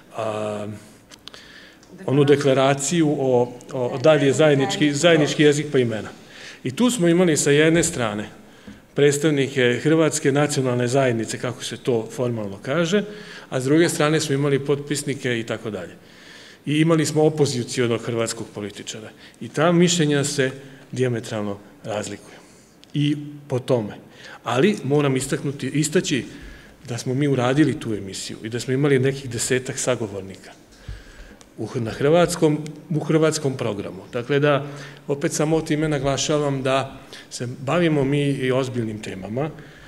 onu deklaraciju o dalje zajednički jezik pa imena. I tu smo imali sa jedne strane predstavnike Hrvatske nacionalne zajednice, kako se to formalno kaže, a s druge strane smo imali potpisnike i tako dalje. I imali smo opozicijonog hrvatskog političara. I ta mišljenja se dijametralno razlikuju. I po tome. Ali moram istaći da smo mi uradili tu emisiju i da smo imali nekih 10-ak sagovornika u hrvatskom programu. Dakle, da opet samo time naglašavam da se bavimo mi i ozbiljnim temama,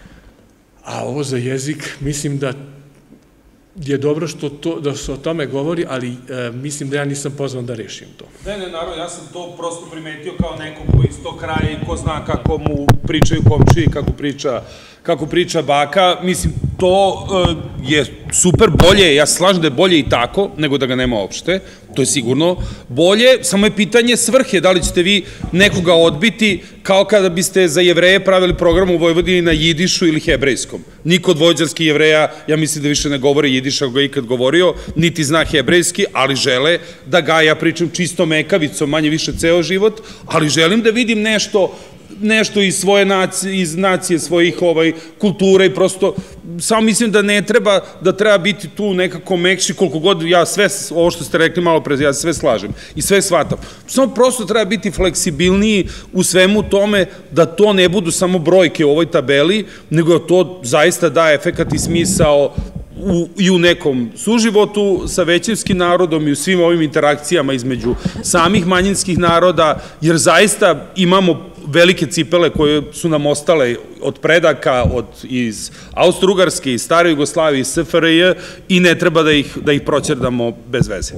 a ovo za jezik, mislim da je dobro da se o tome govori, ali mislim da ja nisam pozvan da rešim to. Ne, naravno, ja sam to prosto primetio kao neko ko iz tog kraja i ko zna kako mu pričaju komšiji, kako priča baka. Mislim, to je super, bolje, ja se slažem da je bolje i tako, nego da ga nema uopšte, to je sigurno bolje, samo je pitanje svrhe, da li ćete vi nekoga odbiti, kao kada biste za Jevreje pravili program u Vojvodini na jidišu ili hebrejskom. Niko od vojvođanskih Jevreja, ja mislim da više ne govori jidiš, ako ga je ikad govorio, niti zna hebrejski, ali žele da ga, ja pričam čisto mekavicom, manje više ceo život, ali želim da vidim nešto iz svoje nacije, iz nacije svojih kulture i prosto, samo mislim da ne treba, da treba biti tu nekako mekši, koliko god ja sve, ovo što ste rekli malo pre, ja sve slažem i sve shvatam. Samo prosto treba biti fleksibilniji u svemu tome, da to ne budu samo brojke u ovoj tabeli, nego da to zaista daje efekat i smisao i u nekom suživotu sa većinskim narodom i u svim ovim interakcijama između samih manjinskih naroda, jer zaista imamo velike cipele koje su nam ostale od predaka, iz Austro-Ugarske, iz Stare Jugoslavije, iz SFRJ i ne treba da ih proćerdamo bez veze.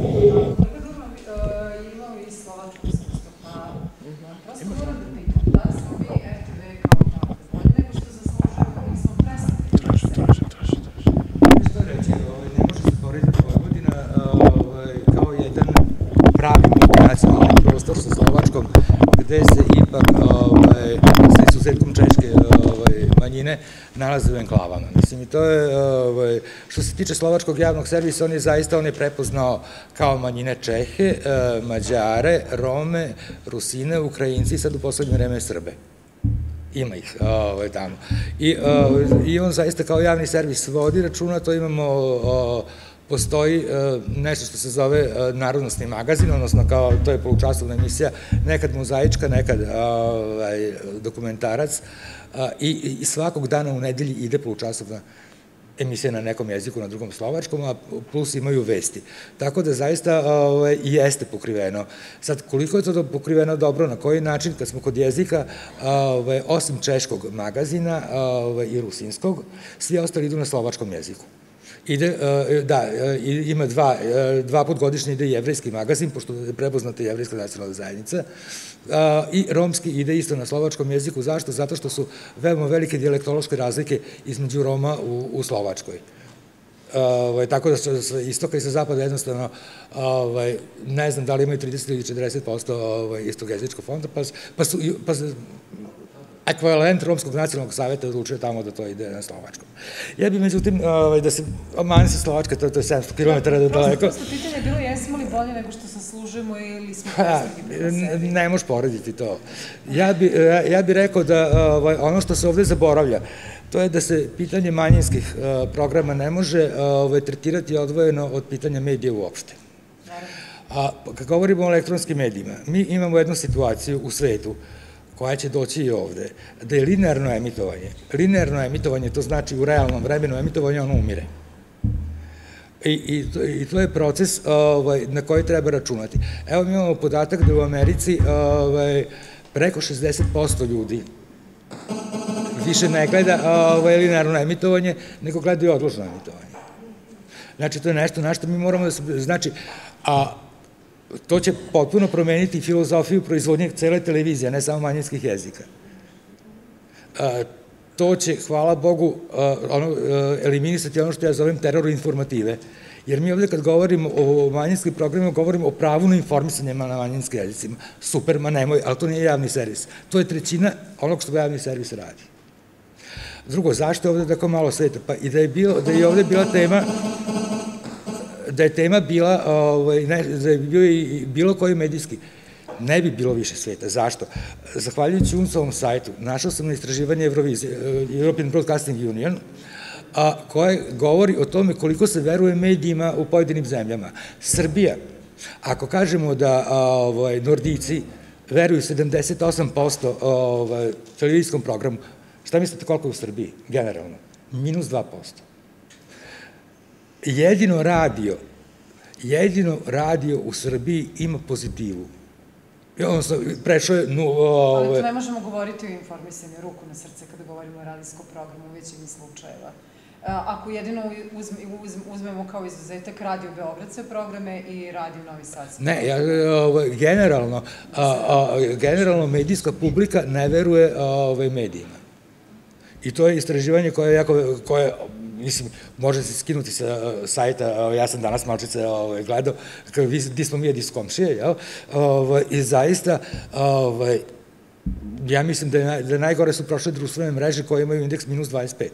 Sa Slovačkom, gde se ipak sa izuzetkom češke manjine nalaze u enklavama. Mislim, i to je, što se tiče slovačkog javnog servisa, on je prepoznao kao manjine Čehe, Mađare, Rome, Rusine, Ukrajinci i sad u poslednje vreme Srbe. Ima ih tamo. I on zaista kao javni servis vodi računa, to imamo postoji nešto što se zove Narodnostni magazin, odnosno kao, to je polučasovna emisija, nekad mozaička, nekad dokumentarac i svakog dana u nedelji ide polučasovna emisija na nekom jeziku, na drugom slovačkom, a plus imaju vesti. Tako da zaista jeste pokriveno. Sad, koliko je to pokriveno dobro, na koji način, kad smo kod jezika, osim češkog magazina i rusinskog, svi ostali idu na slovačkom jeziku. Ima dva put godišnje ide jevrejski magazin, pošto je prepoznata jevrejska nacionalna zajednica, i romski ide isto na slovačkom jeziku. Zašto? Zato što su veoma velike dijalektološke razlike između Roma u Slovačkoj. Tako da sa istoka i sa zapada jednostavno, ne znam da li imaju 30 ili 40% istog jezičkog fonda, pa ekvivalent Romskog nacionalnog savjeta odlučuje tamo da to ide na slovačkom. Ja bi, međutim, da se mani se Slovačka, to je 700 km daleko. Prosto pitanje je bilo jesmo li bolje nego što zaslužujemo ili smo prestigli? Ne možeš porediti to. Ja bih rekao da ono što se ovde zaboravlja, to je da se pitanje manjinskih programa ne može tretirati odvojeno od pitanja medija uopšte. A kad govorimo o elektronskim medijima, mi imamo jednu situaciju u svetu koja će doći i ovde, da je linearno emitovanje. Linearno emitovanje, to znači u realnom vremenu emitovanje, ono umire. I to je proces na koji treba računati. Evo mi imamo podatak da u Americi preko 60% ljudi više ne gleda linearno emitovanje, nego gledaju odložno emitovanje. Znači, to je nešto na što mi moramo da se... Znači, to će potpuno promeniti filozofiju proizvodnje cele televizije, ne samo manjinskih jezika. to će, hvala Bogu, eliminisati ono što ja zovem teror informative. Jer mi ovde kad govorimo o manjinskim programima, govorimo o pravu na informisanje na manjinskim jezicima. Super, ma nemoj, ali to nije javni servis. To je trećina onog što javni servis radi. Drugo, zašto je ovde tako malo sveta? Pa i da je ovde bila tema, da je tema bila, da je bio i bilo koji medijski, ne bi bilo više sveta. Zašto? Zahvaljujući UNC-ovom sajtu, našao sam na istraživanje European Broadcasting Union, koje govori o tome koliko se veruje medijima u pojedinim zemljama. Srbija, ako kažemo da Nordici veruju 78% televizijskom programu, šta mislite koliko je u Srbiji, generalno? -2%. Jedino radio u Srbiji ima pozitivu. Odnosno, prešao je... Ali tu ne možemo govoriti o informisanju, ruku na srce, kada govorimo o radijskom programu u većini slučajeva. Ako jedino uzmemo kao izuzetak Radio Beograd sve programe i Radio Novi Sad. Ne, generalno medijska publika ne veruje medijima. I to je istraživanje koje mislim, može se skinuti sa sajta, ja sam danas malčice gledao, gdje smo mi diskomšije, i zaista, ja mislim da najgore su prošle društvene mreže koje imaju indeks -25.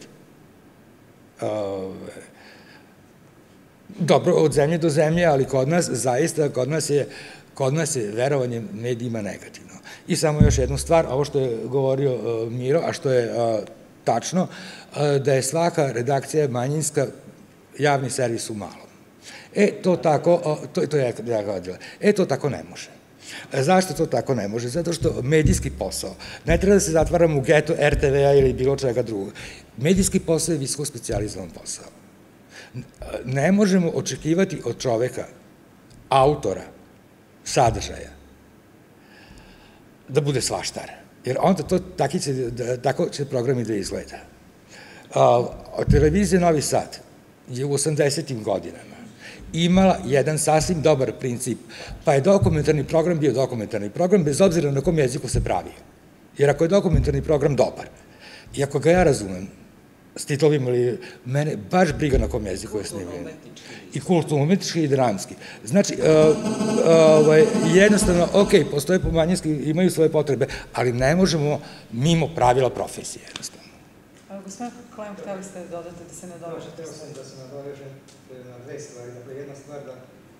Dobro, od zemlje do zemlje, ali kod nas, zaista, kod nas je verovanje medijima negativno. I samo još jednu stvar, ovo što je govorio Miro, a što je tačno, da je svaka redakcija manjinska javni servis u malom. To tako, to tako ne može. Zašto to tako ne može? Zato što medijski posao, ne treba da se zatvaramo u geto RTV-a ili bilo čega drugog. Medijski posao je visoko specijalizovan posao. Ne možemo očekivati od čoveka, autora, sadržaja, da bude svaštar. Jer onda tako će programi da izgleda. Televizija Novi Sad je u 80. godinama imala jedan sasvim dobar princip, pa je dokumentarni program bio dokumentarni program, bez obzira na kom jeziku se pravio. Jer ako je dokumentarni program dobar, i ako ga ja razumem, s titlovima ili mene, baš briga na kom jeziku je snimljen. I kulturno-umetnički i dramski. Znači, jednostavno, ok, postoje manjinski, imaju svoje potrebe, ali ne možemo mimo pravila profesije, jednostavno. Gospodin Klejem, hteli ste dodati da se ne dovežete? Htio sam da se nadovežem na dve stvari. Dakle, jedna stvar da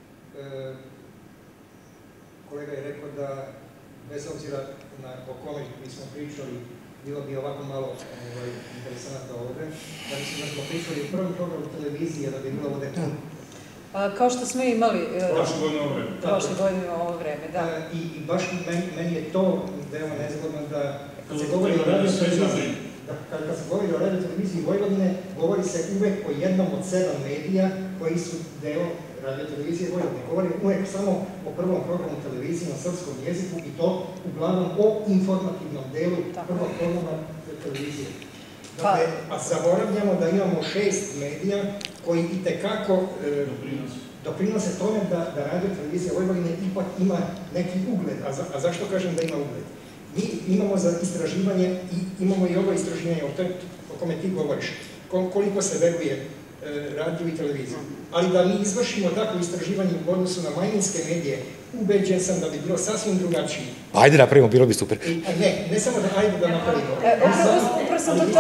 kolega je rekao da bez obzira o kome mi smo pričali, bilo bi ovako malo interesantno ovde, da mislim da smo pričali u prvom programu televizije, da bi bilo ovde tu. Kao što smo imali prošle godine u ovo vreme, da. I baš meni je to veoma nezgodno da kad se govori o radio televiziji, kad se govori o radio televiziji Vojvodine, govori se uvek o jednom od 7 medija koji su deo radio televizije Vojvodine. Govorim uvek samo o prvom programu televizije na srpskom jeziku i to uglavnom o informativnom delu prvog programa televizije. Dakle, a zaboravljamo da imamo 6 medija koji itekako doprinose tome da radio televizija Vojvodine ipak ima neki ugled. A zašto kažem da ima ugled? Mi imamo za istraživanje i imamo i ovo istraživanje o kome ti govoriš, koliko se veruje radio i televiziju. Ali da mi izvršimo takvo istraživanje u odnosu na manjinske medije, ubeđen sam da bi bilo sasvim drugačije. Pa ajde napravimo, bilo bi super. Ne samo da ajde da napravimo. Upravo sam to...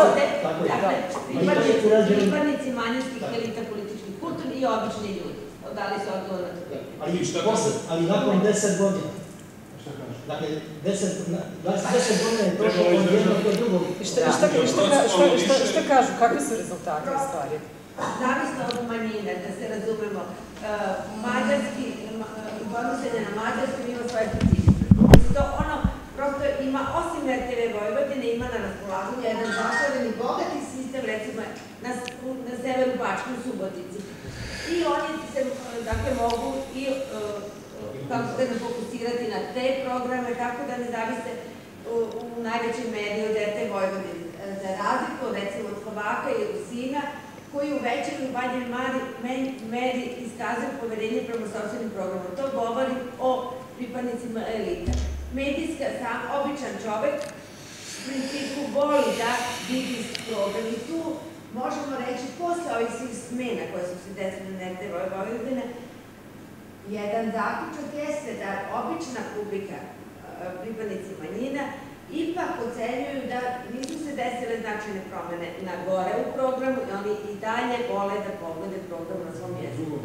Pripadnici manjinskih elita političkih kulturnih i obični ljudi. Dali su odgovor na to. Ali nakon 10 godina. Dakle, 10 godina je prošlo od jednog do drugog. Šta kažu? Kakvi su rezultati u stvari? Zavisno od manjine, da se razumemo. Mađarski, informisanje na mađarskom ima svoje specifike. To ono, prosto ima, osim RTV Vojvodine, ima na raspolaganju jedan zatvoreni, bogati sistem, recimo, na severu Bačke u Subotici. I oni se, dakle, mogu i kako se ne fokusirati na te programe, tako da ne zavise u najvećoj meri od RTV Vojvodine. Za razliku, recimo, od Slovaka i Rusina, koji u većoj ili manjoj meri iskazuju poverenje prema sopstvenim programom. To govori o pripadnicima elita. Medijska, običan čovek principu voli da vidi program i tu možemo reći posle ovih svih smena koje su se desile na RTV Vojvodine, jedan zaključak jeste da obična publika, pripadnici manjina, ipak ocenjuju da nisu se desile značajne promene na gore u programu i oni i dalje vole da poglede program na svom jeziku.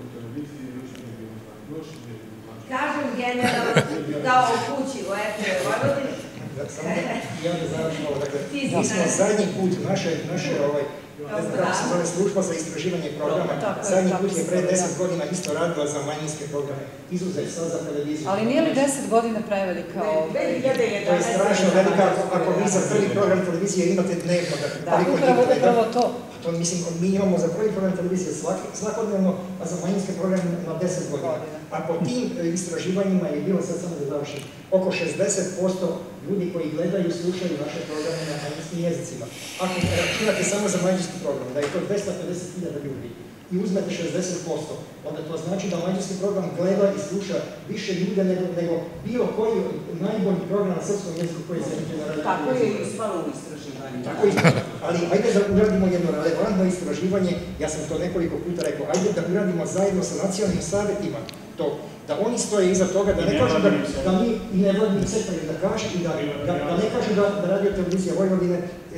Kažem generalno da o kući u RTV Vojvodini. Ja da završim ovo, dakle, mi smo zadnji put naše ne znam kako se zove služba za istraživanje programa, zadnji put je pre 10 godina isto radila za manjinske programe, izuzet sad za televiziju. Ali nije li 10 godina prevelika? To je strašno velika, ako vi za prvi program televizije imate dnevno, Upravo to. To mislim, mi imamo za prvi program televizije svakodnevno, a za manjinske programe na 10 godina. A po tim istraživanjima je bilo, sad samo da završim, oko 60% ljudi koji gledaju, slušaju naše programe na manjinskim jezicima. Ako računate samo za manjinski program, da je to 250.000 ljudi i uzmete 60%, onda to znači da manjinski program gleda i sluša više ljude nego bilo koji najbolji program na srpskom jeziku koji se neće na radiju. Tako je ispalo u istraživanju. Tako je, ali ajde da uradimo jedno relevantno istraživanje, ja sam to nekoliko puta rekao, ajde da uradimo zajedno sa nacionalnim savjetima to, da oni stoje iza toga, da ne kažu da mi i nevladni sektor da kaže i da ne kažu da Radio televizija Vojvodine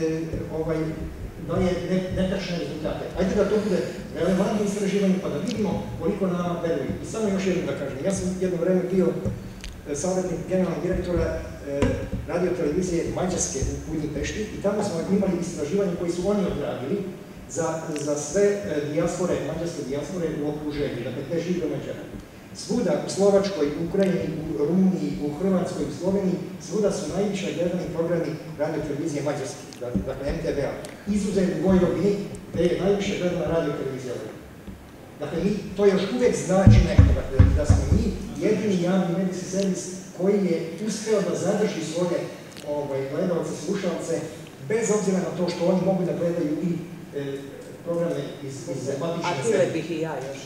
daje netačne rezultate. Ajde da to bude relevantno istraživanje pa da vidimo koliko nama veruju. I samo još jedno da kažem, ja sam jedno vreme bio savjetnik generalnog direktora radio televizije Mađarske u Budimpešti i tamo smo imali istraživanje koji su oni odradili za sve dijaspore, mađarske dijaspore u okruženju, dakle te žive Mađara. Svuda u Slovačkoj, u Ukrajini, u Rumuniji, u Hrvatskoj, u Sloveniji, svuda su najviše gledani programi radio televizije Mađarske, dakle MTV-a. Izuzet u Vojvodini, gde je najviše gledana radio televizija Vojvodina. Dakle, to još uvek znači nešto, da smo mi jedini javni medijski servis koji je uspeo da zadrži svoje gledalce, slušalce, bez obzira na to što oni mogu da gledaju i programe iz matične serije. A htjela bih i ja još.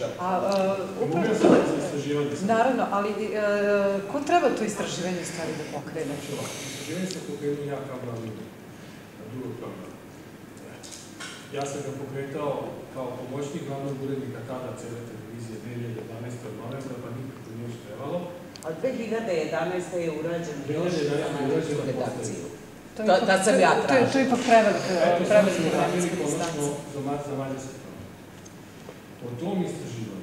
Naravno, ali ko treba to istraživanje stvari da pokrene? Istraživanje se pokrenuo ja kao glavni drugog programa. Ja sam ga pokretao kao pomoćnik glavnog urednika tada cele televizije 2011. od novembra, pa nikako nije uspevalo. A 2011. je urađen još za manjinsku redakciju. Tad sam ja tražila. To je ipak prevelika vremenska distanca. Za mađarski program. Po tom istraživanju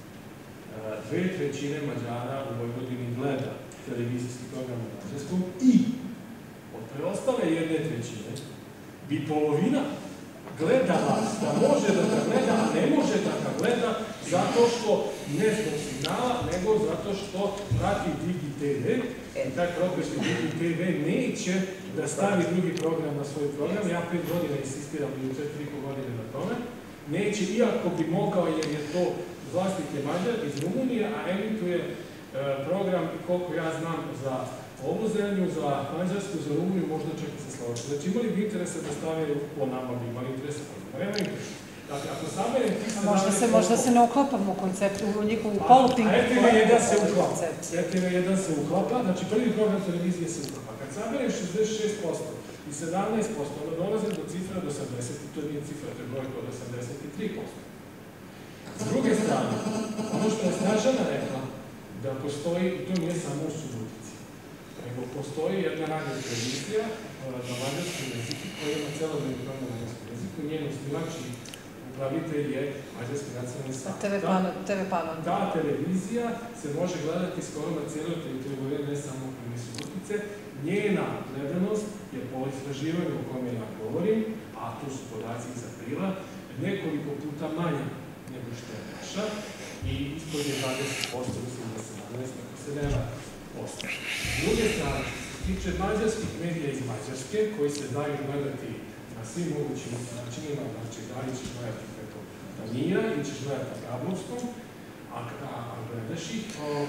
2/3 Mađara u Vojvodini gleda televizijski program u mađarskom i od preostale 1/3 bi polovina gledala da može da ga gleda, a ne može da ga gleda zato što ne zbog signala, nego zato što prati DigiTV i taj propisni DigiTV neće da stavi drugi program na svoj program. Ja 5 godina insistiram i u 4,5 godine na tome. Neće, iako bi mogao, jer je to vlasnik je Mađar iz Rumunije, a emituje program, koliko ja znam, za ovu zemlju, za Mađarsku, za Rumuniju, možda čak i za Slovačku. Znači imali bi interesa da stavljaju po nama, bi imali interesa po nama. Nema interesa. Dakle, ako saberem ti se... Možda se ne uklapamo u konceptu, u njihovu polupingu. A RTV1 se uklapa. RTV1 se uklapa, znači prvi program televizije se uklapa. Kad saberem 66% i 17%, onda dolazim do cifra od 80%, to nije cifra, to je brojka od 83%. S druge strane, ono što je Snažana rekla, da postoji, i to nije samo u Subotici, nego postoji jedna radio televizija na mađarskom jeziku koja ima celodnevni program na mađarskom jeziku, njen osnivač i upravitelj je Mađarski nacionalni savet. TV Panon. Ta televizija se može gledati skoro na cijeloj teritoriji, ne samo u krajini Subotice. Njena gledanost je po istraživanju o kome ja govorim, a tu su podaci iz aprila, nekoliko puta manja nego što je naša i ispod je 20%, mislim da 17%, ako se nema posto. S druge strane, što se tiče mađarskih medija iz Mađarske, koji se daju gledati na svim mogućim načinima, znači da li ćeš gledati preko Tanjira ili ćeš gledati na Kablovskom, a gledaš ih,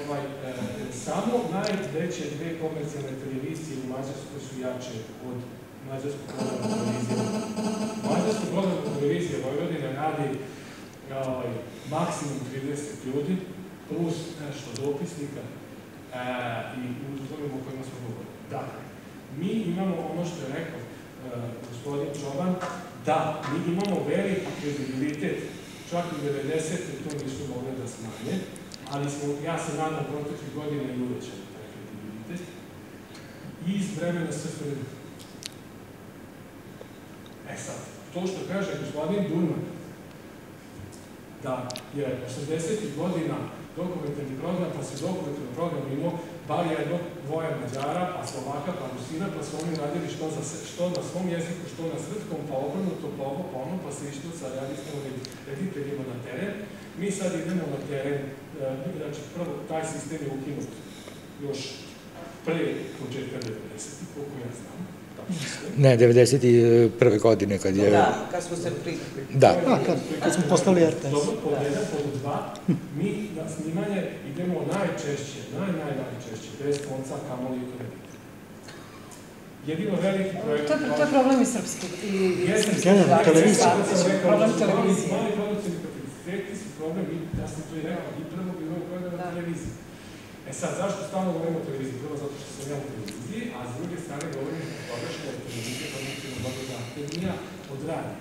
samo najveće dve komercijalne televizije u Mađarskoj su jače od mađarskog programa televizije. Mađarskog programa televizije Vojvodine radi maksimum 30 ljudi, plus nešto dopisnika i u uslovima o kojima smo govorili. Dakle, mi imamo ono što je rekao gospodin Čoban, da, mi imamo veliki kredibilitet, čak i 90. to nisu mogli da smanje, ali smo, ja se nadam, proteklih godina i uvećali taj kredibilitet i iz vremena SFRJ. Sad, to što kaže gospodin Durman, da je 80. godina dokumentarni program, pa se dokumentarni program imao bar jedno, dvoje Mađara, pa Slovaka, pa Rusina, pa su oni radili što na svom jeziku, što na srpskom, pa obrnuto, pa ovo, pa ono, pa se išlo sa rediteljima na teren. Mi sad idemo na teren, znači prvo taj sistem je ukinut još pre početka 90. koliko ja znam. Ne, 91. godine kad je... Da, kad smo se prikli. Da. Kad smo postali RTS. Dobro, pod jedan, pod dva, mi na snimanje idemo najčešće, najčešće, bez konca, kamoli i kredita. Jedino veliki projekt... To je problem i srpski. Televizija. Problem televizije. Mali producentni kapaciteti su problem, ja sam to i rekao, i prvo bi imao program na televiziji. Sad, zašto stalno govorimo o televiziji? Prvo zato što sam ja u televiziji, a s druge strane govorimo o toga što je televizija komercijalno mnogo zahtevnija od radija.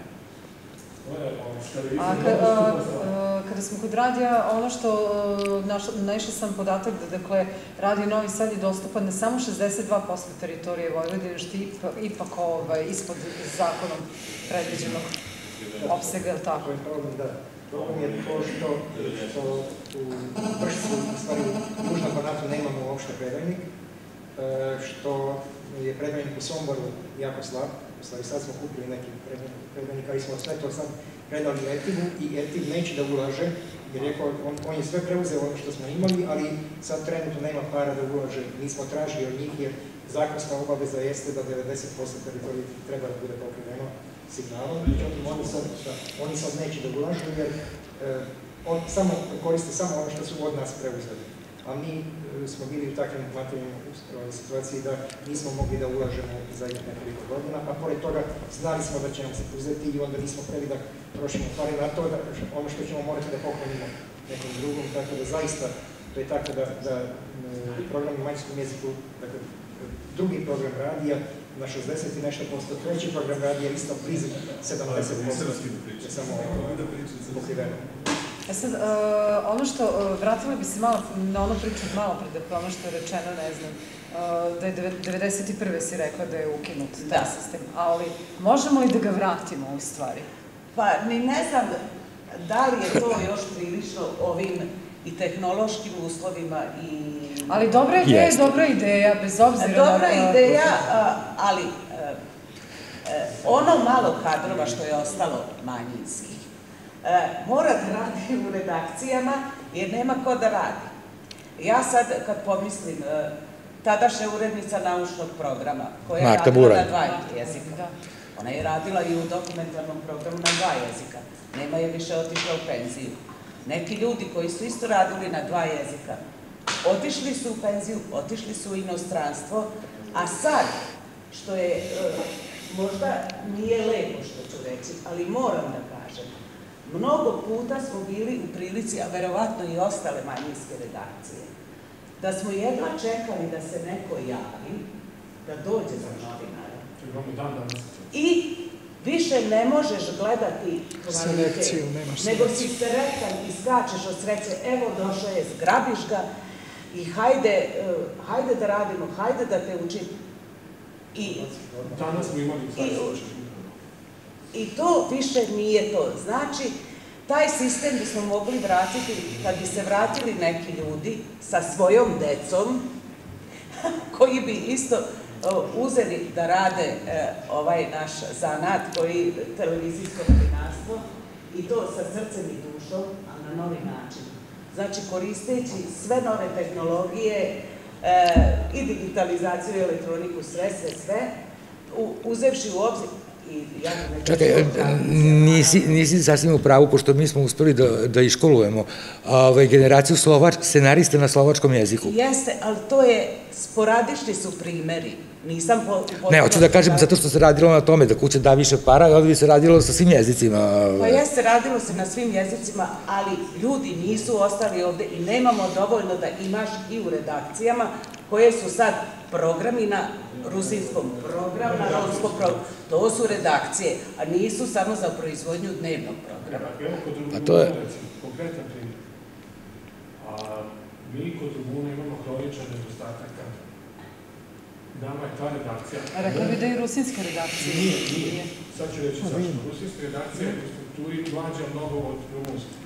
Kada smo kod radija, ono što naišla sam podatak da, dakle, Radio Novi Sad je dostupan na samo 62% teritorije Vojvodine, što je ipak ispod zakonom predviđenog opsega, je li tako? To je problem, da. Problem je to što u Vršcu, u stvari u Južnom Banatu nemamo uopšte predajnik, što je predajnik u Somboru jako slab. U stvari sad smo kupili neki predajnik, ali smo sve to sad predali ETIV-u i ETIV neće da ulaže, jer on je sve preuzeo ono što smo imali, ali sad trenutno nema para da ulaže. Mi smo tražili od njih, jer zakonska obaveza jeste da 90% teritorije treba da bude pokriveno signalom, međutim oni sad neće da ulažu, jer koriste samo ono što su od nas preuzeli. A mi smo bili u takvim materijalnim situaciji da nismo mogli da ulažemo za nekoliko godina, a pored toga znali smo da će nam se uzeti i onda nismo hteli da trošimo pare na to, ono što ćemo morati da poklonimo nekom drugom, tako da zaista to je tako da program na manjinskom jeziku, dakle, drugi program radija na 60 i nešto posto, treći program radija isto blizu 70%, je samo pokriveno. Sad, ono što, vratila bi se malo na ono priču malo pre, dakle, ono što je rečeno, ne znam, da je 91. si rekla da je ukinut taj sistem, ali možemo li da ga vratimo u stvari? Pa, ni ne znam da li je to još prilično ovim i tehnološkim uslovima i... Ali dobra ideja je dobra ideja, bez obzira na... Dobra ideja, ali ono malo kadrova što je ostalo manjinskih, mora da radi u redakcijama, jer nema ko da radi. Ja sad, kad pomislim, tadašnja urednica naučnog programa, koja je radila na 2 jezika, ona je radila i u dokumentarnom programu na 2 jezika, nema je više otišla u penziju. Neki ljudi koji su isto radili na 2 jezika, otišli su u penziju, otišli su u inostranstvo, a sad, što je, možda nije lepo što ću reći, ali moram da kažem, mnogo puta smo bili u prilici, a verovatno i ostale manjinske redakcije, da smo jedva čekali da se neko javi, da dođe za novinara. I više ne možeš gledati kvalitet, nego si sretan i skačeš od sreće, evo došao je, zgrabiš ga i hajde da radimo, hajde da te učim. Danas smo imali I to više nije to. Znači, taj sistem bismo mogli vratiti, kad bi se vratili neki ljudi sa svojom decom, koji bi isto uzeli da rade ovaj naš zanat, koji televizijsko novinarstvo, i to sa srcem i dušom, a na novi način. Znači, koristeći sve nove tehnologije i digitalizaciju i elektroniku, sve, uzevši u obzir. Čekaj, nisi sasvim u pravu, pošto mi smo uspeli da iškolujemo generaciju scenarista na slovačkom jeziku. Jeste, ali to je, sporadični su primeri. Nisam potpuno... Ne, hoću da kažem, zato što se radilo na tome da kuća da više para, i ovdje bi se radilo sa svim jezicima. Pa jeste, radilo se na svim jezicima, ali ljudi nisu ostali ovde i nemamo dovoljno da imaš i u redakcijama, koje su sad programi na rusinskom, program na romskom programu. To su redakcije, a nisu samo za proizvodnju dnevnog programa. Evo kod A to je... konkretan primjer. Mi kod Tribuna imamo hroničan nedostatak kadra. Nama je ta redakcija... Rekla bi da je i rusinska redakcija. Nije. Sad ću reći zašto. Rusinska redakcija je u strukturi mlađa mnogo od rumunske.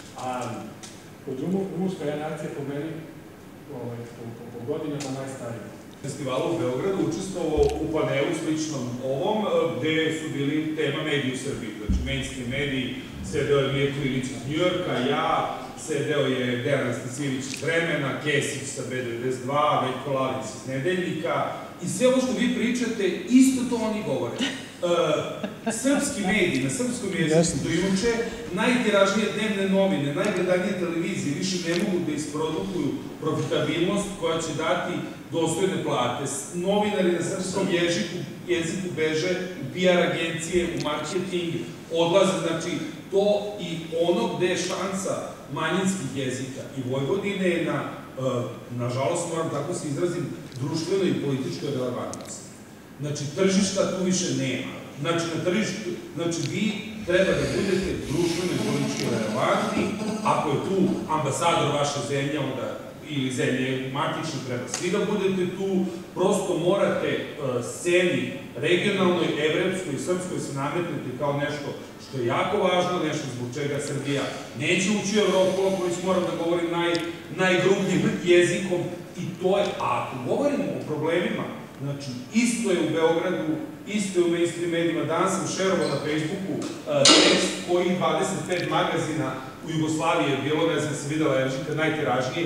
Kod rumunska redakcija po meni po godinama najstarija. Festivalu u Beogradu učestvovao u panelu sličnom ovom, gde su bili tema mediji u Srbiji. Znači, mainstream mediji, sedeo je Mirko Ilić iz Njujorka, ja, sedeo je Dejan Stasivić iz Vremena, Kesić sa B92, Veljko Lalić iz Nedeljnika, i sve ovo što vi pričate, isto to oni govore. Srpski mediji na srpskom jeziku do juče, najtiražnije dnevne novine, najgledanije televizije više ne mogu da isprodukuju profitabilnost koja će dati dostojne plate. Novinari na srpskom jeziku beže u PR agencije, u marketing, odlaze, znači to i ono gde je šansa manjinskih jezika i Vojvodine je nažalost, moram tako se izrazim, društvenoj i političkoj relevantnosti. Znači, tržišta tu više nema. Znači, na tržištu, znači, vi treba da budete društveno i politički relevantni. Ako je tu ambasador vaše zemlje, onda ili zemlje matične, treba svi da budete tu. Prosto morate sceni regionalnoj, evropskoj i srpskoj se nametnete kao nešto što je jako važno, nešto zbog čega Srbija neće ući u Evropu, ako već moram da govorim najgrubljim jezikom. I to je, a ako govorimo o problemima, znači, isto je u Beogradu, isto je u mainstream medijima. Danas sam šerovao na Facebooku tekst koji 25 magazina u Jugoslaviji je bilo, ne znam, sam videla Eržika, najtiražnije,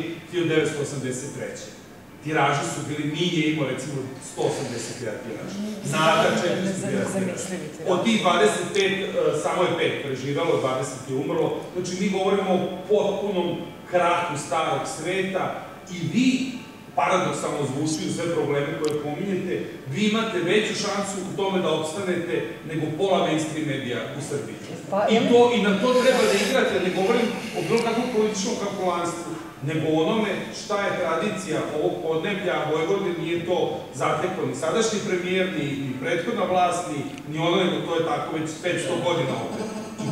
1983. Tiraži su bili, nije imao recimo 180 tiraža. Nada 400 tiraža. Od tih 25, samo je 5 preživalo, 20 je umrlo. Znači, mi govorimo o potpunom krahu starog sveta i vi, paradoksalno zvuči u sve probleme koje pominjete, vi imate veću šansu u tome da opstanete nego pola mainstream medija u Srbiji. I na to treba da igrate, ne govorim o bilo kakvom političkom kalkulanstvu, nego onome šta je tradicija ovog podneblja, Vojvodine, nije to zateklo ni sadašnji premijer, ni prethodna vlast, ni ono, nego to je tako već 500 godina ovde. I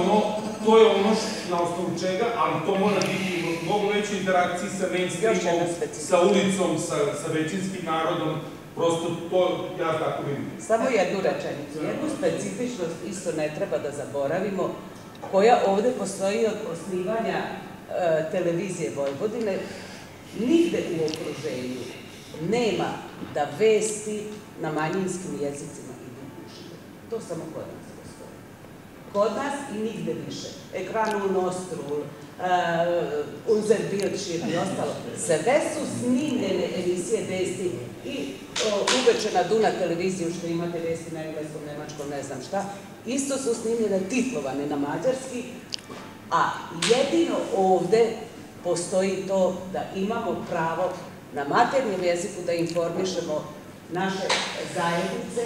to je ono na osnovu čega, ali to mora biti u mnogo većoj interakciji sa mainstreamom, sa ulicom, sa većinskim narodom, prosto to ja tako vidim. Samo jednu rečenicu, jednu specifičnost isto ne treba da zaboravimo, koja ovde postoji od osnivanja televizije Vojvodine. Nigde u okruženju nema da vesti na manjinskim jezicima idu uživo. To samo kod nas postoji. Kod nas i nigde više. Ekranu Nostrul, Unser Bildschirm i ostalo. Sve su snimljene emisije vesti i uveče na Duna televiziju što imate vesti na engleskom, nemačkom, ne znam šta. Isto su snimljene, titlovane na mađarski, a jedino ovde postoji to da imamo pravo na maternjem jeziku da informišemo naše zajednice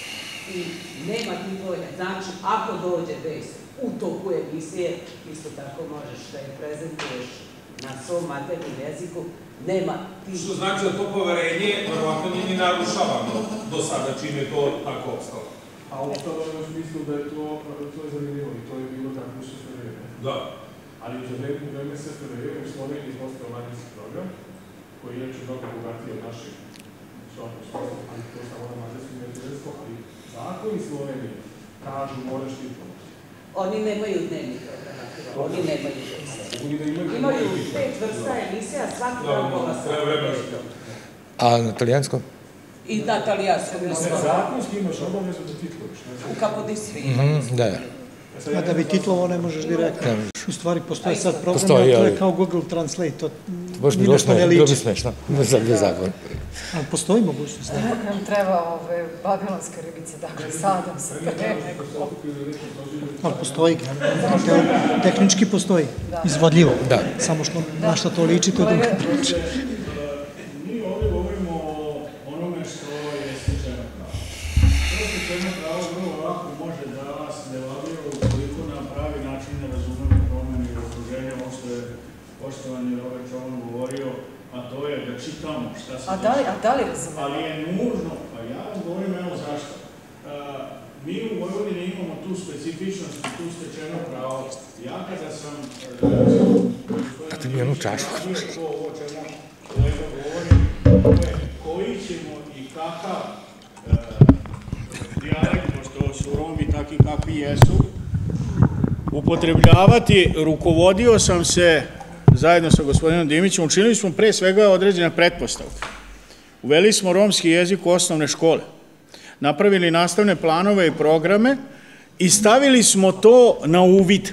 i nema titlove. Znači, ako dođe vest u toku emisije, isto tako možeš da je prezentuješ na svom maternjem jeziku, nema titlove. Što znači da to poverenje verovatno nije ni narušavano do sada, čim je to tako opstalo. A ostalo je u smislu da je to zanimljivo i to je bilo tako u SFRJ. Da. Ali u vreme SFRJ u Sloveniji izostao manjinski program, koji je inače mnogo bogatiji od našeg šalnog, ali to samo na mađarskom jeziku, ali zakoni Slovenije kažu moraš ti pomoći. Oni nemaju dnevni program, oni nemaju vrsta. Imaju 5 vrsta emisija, svaki dan pola sata. A na talijanskom? I na talijanskom. Zakonski imaš obavezu da titluješ. U Kapodistri. Da. A da bi titlovo ne možeš direktno. U stvari postoji sad program, a to je kao Google Translate. To ni nešto ne liči. Bilo bi smešno. Ali postoji mogućnost. Nam treba babilonska ribica, dakle, sadam se pre neko. Ali postoji, tehnički postoji, izvodljivo. Samo što na što to liči, to je druga priča. Mi ovdje govorimo o onome što je stečeno pravo. To stečeno pravo vrlo lako može da vas devalvira ukoliko na pravi način ne razumemo promeni okruženja, ovo što je poštovani Robert Čovan govorio, a to je da čitamo šta se... A da li razumemo? Ali je nužno, pa ja vam govorim evo zašto. Mi u Vojvodini imamo tu specifičnost i tu stečeno pravo. Ja kada sam... A ti mi jednu čašu. To ovo čemu kolega govori, koji ćemo i kakav dijalekt, pošto su Romi takvi kakvi jesu, upotrebljavati. Rukovodio sam se zajedno sa gospodinom Dimićem, učinili smo pre svega određene pretpostavke. Uveli smo romski jezik u osnovne škole, napravili nastavne planove i programe i stavili smo to na uvid.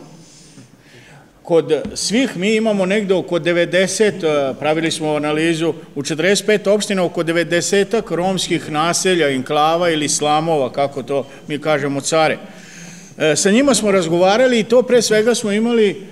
Kod svih mi imamo negde oko 90, pravili smo analizu, u 45 opština oko 90 romskih naselja, enklava ili slamova, kako to mi kažemo, care. Sa njima smo razgovarali i to pre svega smo imali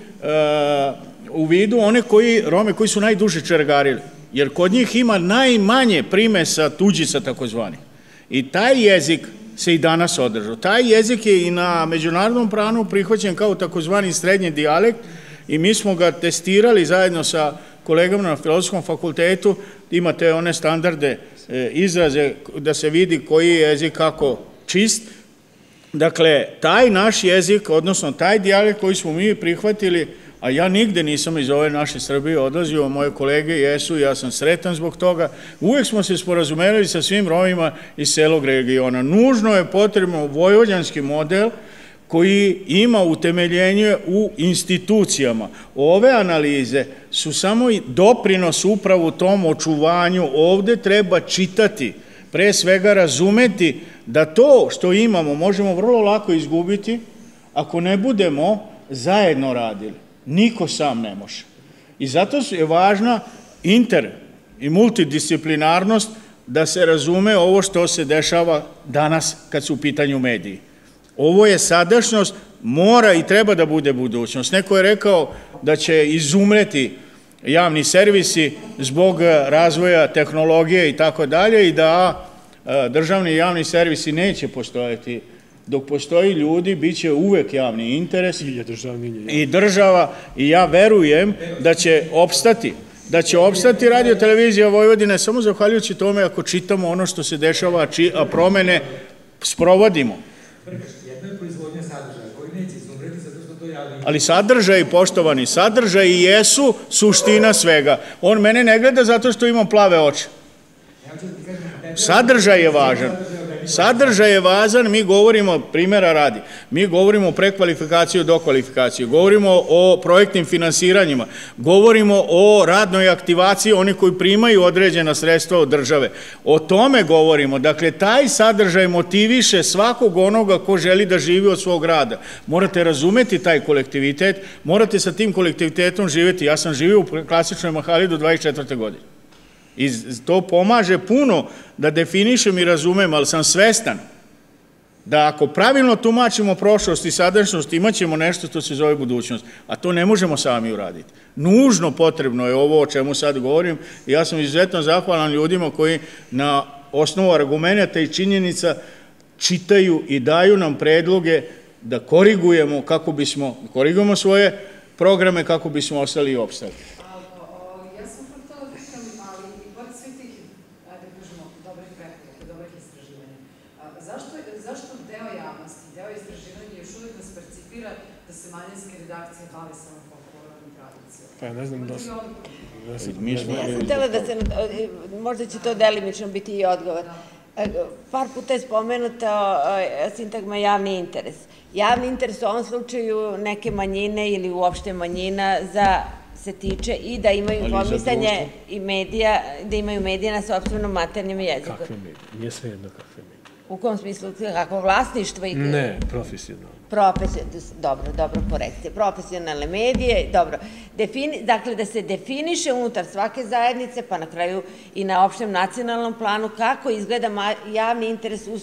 u vidu one Rome koji su najduže čergarili, jer kod njih ima najmanje primesa tuđica takozvani. I taj jezik se i danas održao. Taj jezik je i na međunarodnom planu prihvaćen kao takozvani srednji dijalekt i mi smo ga testirali zajedno sa kolegama na Filozofskom fakultetu. Imate one standarde izraze da se vidi koji je jezik kako čist. Dakle, taj naš jezik, odnosno taj dijalekt koji smo mi prihvatili, a ja nigde nisam iz ove naše Srbije odlazio, moje kolege jesu, ja sam sretan zbog toga, uvek smo se sporazumeli sa svim Romima iz celog regiona. Nužno je potrebno vojvođanski model koji ima utemeljenje u institucijama. Ove analize su samo doprinos upravo tom očuvanju. Ovde treba čitati, pre svega razumeti da to što imamo možemo vrlo lako izgubiti ako ne budemo zajedno radili. Niko sam ne može. I zato je važna i multidisciplinarnost da se razume ovo što se dešava danas kad su u pitanju mediji. Ovo je sadašnjost, mora i treba da bude budućnost. Neko je rekao da će izumreti javni servisi zbog razvoja tehnologije i tako dalje i da državni javni servisi neće postojati. Dok postoji ljudi, bit će uvek javni interes i država i ja verujem da će opstati. Da će opstati Radio televizija Vojvodine samo zahvaljujući tome ako čitamo ono što se dešava, a promene sprovodimo. Jedno je proizvodnja sadržaja koji neće izumreti zato što to javni interes. Ali sadržaji, poštovani, sadržaji jesu suština svega. On mene ne gleda zato što imam plave oči. Sadržaj je važan. Sadržaj je važan, mi govorimo, primjera radi, mi govorimo o prekvalifikaciji, dokvalifikaciji, govorimo o projektnim finansiranjima, govorimo o radnoj aktivaciji onih koji primaju određena sredstva od države. O tome govorimo. Dakle, taj sadržaj motiviše svakog onoga ko želi da živi od svog rada. Morate razumeti taj kolektivitet, morate sa tim kolektivitetom živjeti. Ja sam živio u klasičnoj mahali do 24. godine. I to pomaže puno da definišem i razumem, ali sam svestan da ako pravilno tumačimo prošlost i sadašnjost, imat ćemo nešto što se zove budućnost, a to ne možemo sami uraditi. Nužno potrebno je ovo o čemu sad govorim i ja sam izuzetno zahvalan ljudima koji na osnovu argumenata i činjenica čitaju i daju nam predloge da korigujemo korigujemo svoje programe kako bismo ostali i opstali. Zašto deo javnosti, deo istraživanja još uvijek nas percipira da se manjinske redakcije bave samo folklornom tradicijom? Pa ja ne znam dosta. Ja sam htjela da se, možda će to delimično biti i odgovor. Par puta je spomenuta sintagma javni interes. Javni interes u ovom slučaju neke manjine ili uopšte manjina se tiče i da imaju informisanje i medija, da imaju medije na sopstvenom maternjem jeziku. Kakve medije? Nije sve jedno kakve medije. U kom smislu? Kako vlasništvo? Ne, profesionalno. Dobro, korekcije. Profesionalne medije, dobro. Dakle, da se definiše unutar svake zajednice, pa na kraju i na opštem nacionalnom planu, kako izgleda javni interes u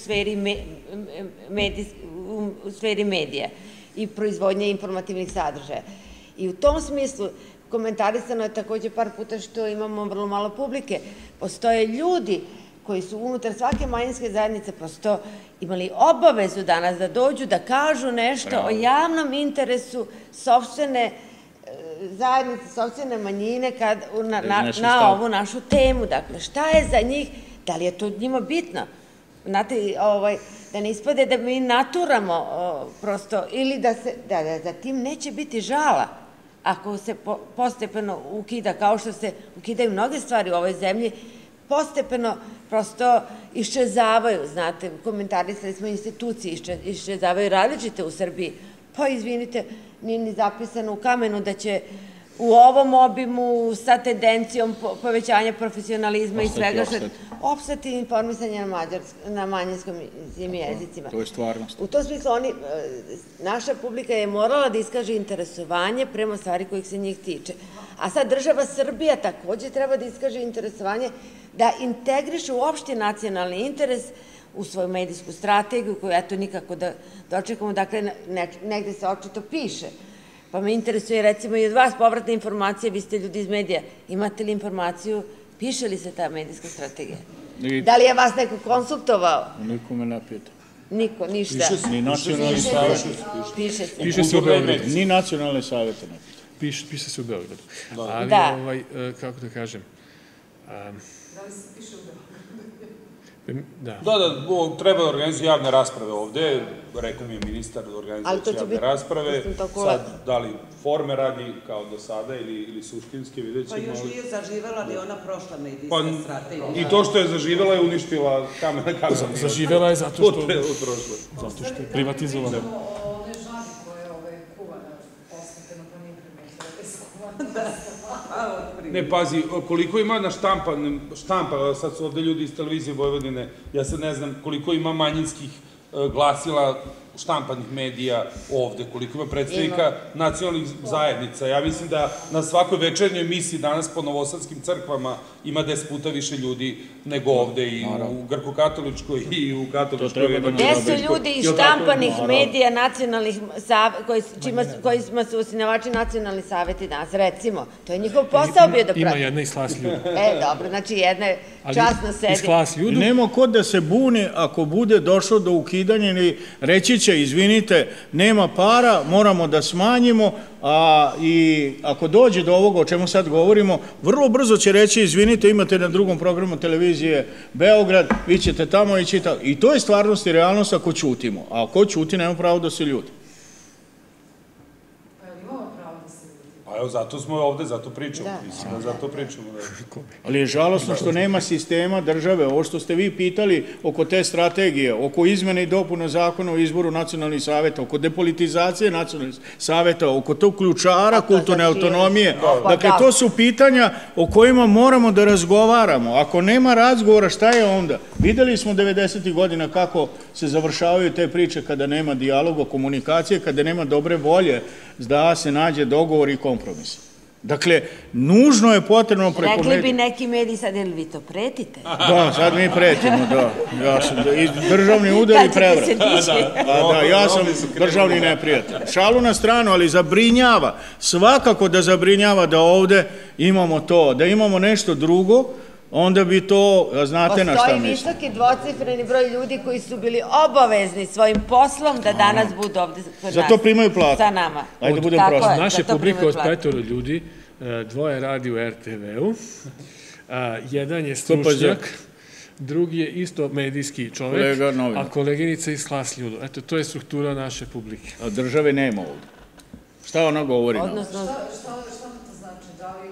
sferi medija i proizvodnje informativnih sadržaja. I u tom smislu, komentarisano je takođe par puta što imamo vrlo malo publike. Postoje ljudi koji su unutar svake manjinske zajednice prosto imali obavezu danas da dođu, da kažu nešto o javnom interesu sopstvene zajednice, sopstvene manjine na ovu našu temu. Dakle, šta je za njih, da li je to njima bitno? Znate, da ne ispade da mi naturamo prosto, ili da za tim neće biti žala ako se postepeno ukida, kao što se ukidaju mnoge stvari u ovoj zemlji, postepeno prosto iščezavaju, znate, komentarisali smo institucije, iščezavaju različite u Srbiji, pa izvinite, nije ni zapisano u kamenu da će u ovom obimu sa tendencijom povećanja profesionalizma i svega što opstati informisanje na manjinskom jezicima. To je stvarnost. U tom smislu naša publika je morala da iskaže interesovanje prema stvari kojih se njih tiče. A sad država Srbija takođe treba da iskaže interesovanje da integriše uopšte nacionalni interes u svoju medijsku strategiju, koju eto nikako da dočekamo, dakle negde se očito piše. Pa me interesuje recimo i od vas povratna informacija, vi ste ljudi iz medija, imate li informaciju, piše li se ta medijska strategija? Da li je vas neko konsultovao? Niko me ne pita. Niko, ništa? Ni nacionalni savjet. Piše se. Piše se u Beogradu. Ni nacionalne savjete ne pita. Piše se u Beogradu. Ali, kako da kažem... Da li se piše u Beogradu? Da, treba da organizuju javne rasprave ovde, rekao mi je ministar da organizuju javne rasprave, sad da li forme radi kao do sada ili suštinske, vidjet ćemo. Pa još nije zaživela ni ona prošla medijska strategija. I to što je zaživela je uništila kamen. Zaživela je zato što je privatizovala. One žabi koje kuva postepeno, pa nije primetila. Ne, pazi, koliko ima na štampa, sad su ovde ljudi iz televizije Vojvodine, ja sad ne znam koliko ima manjinskih glasila štampanih medija ovde, koliko ima predstavnika nacionalnih zajednica. Ja mislim da na svakoj večernjoj emisiji danas po novosadskim crkvama ima 10 puta više ljudi nego ovde i u Grko-katoličkoj i u katoličkoj. Gde su ljudi iz štampanih medija nacionalnih kojima su osnivači nacionalni saveti danas, recimo? To je njihov posao bio da prati. Ima jedna i slas ljudi. Dobro, znači jedna časno sedi. Nema ko da se buni ako bude došlo do ukidanja ili reći će, izvinite, nema para, moramo da smanjimo, i ako dođe do ovoga o čemu sad govorimo, vrlo brzo će reći, izvinite, imate na drugom programu televizije Beograd, vi ćete tamo ići tako. I to je stvarnost i realnost ako ćutimo. A ako ćuti, nema pravo da se ljuti. Pa evo, zato smo ovde, zato pričamo. Mislim da zato pričamo. Ali je žalosno što nema sistema države. Ovo što ste vi pitali oko te strategije, oko izmene i dopune zakona o izboru nacionalnih saveta, oko depolitizacije nacionalnih saveta, oko tog ključara kulturne autonomije. Dakle, to su pitanja o kojima moramo da razgovaramo. Ako nema razgovora, šta je onda? Videli smo 90. godina kako se završavaju te priče kada nema dijaloga, komunikacije, kada nema dobre volje da se nađe dogovor i kompromis. Dakle, nužno je potrebno preko medija... Rekli bi neki mediji sad, jel vi to pretite? Da, sad mi pretimo, da. Državni udar i prevrat. Da, ja sam državni neprijatelj. Šalu na stranu, ali zabrinjava. Svakako da zabrinjava da ovde imamo to, da imamo nešto drugo, onda bi to, znate na šta mislim. Postoji visoki dvocifreni broj ljudi koji su bili obavezni svojim poslom da danas budu ovde sa nama. Zato primaju platu. Sa nama. Ajde budem prosto. Naše publike od 5 ljudi, 2 radi u RTV-u, jedan je stručnjak, drugi je isto medijski čovek, a koleginica iz Hlas ljudu. Eto, to je struktura naše publike. A države nema ovde. Šta ona govori? Šta to znači? Da li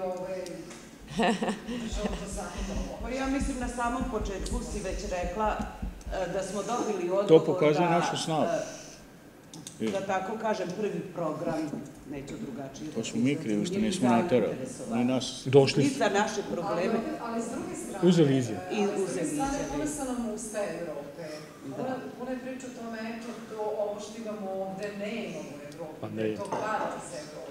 Ja mislim na samom početku si već rekla da smo dobili odgovor to pokazuje našu snagu. Da tako kažem, prvi program, neću drugačije. To smo mi krivi što nismo naterali. Došli su. I za naše probleme. Ali s druge strane, uzeli izje. Pune su nam usta Evrope. Pune priču o tome, eto, ovo što imamo ovde ne imamo u Evropi. To para iz Evrope.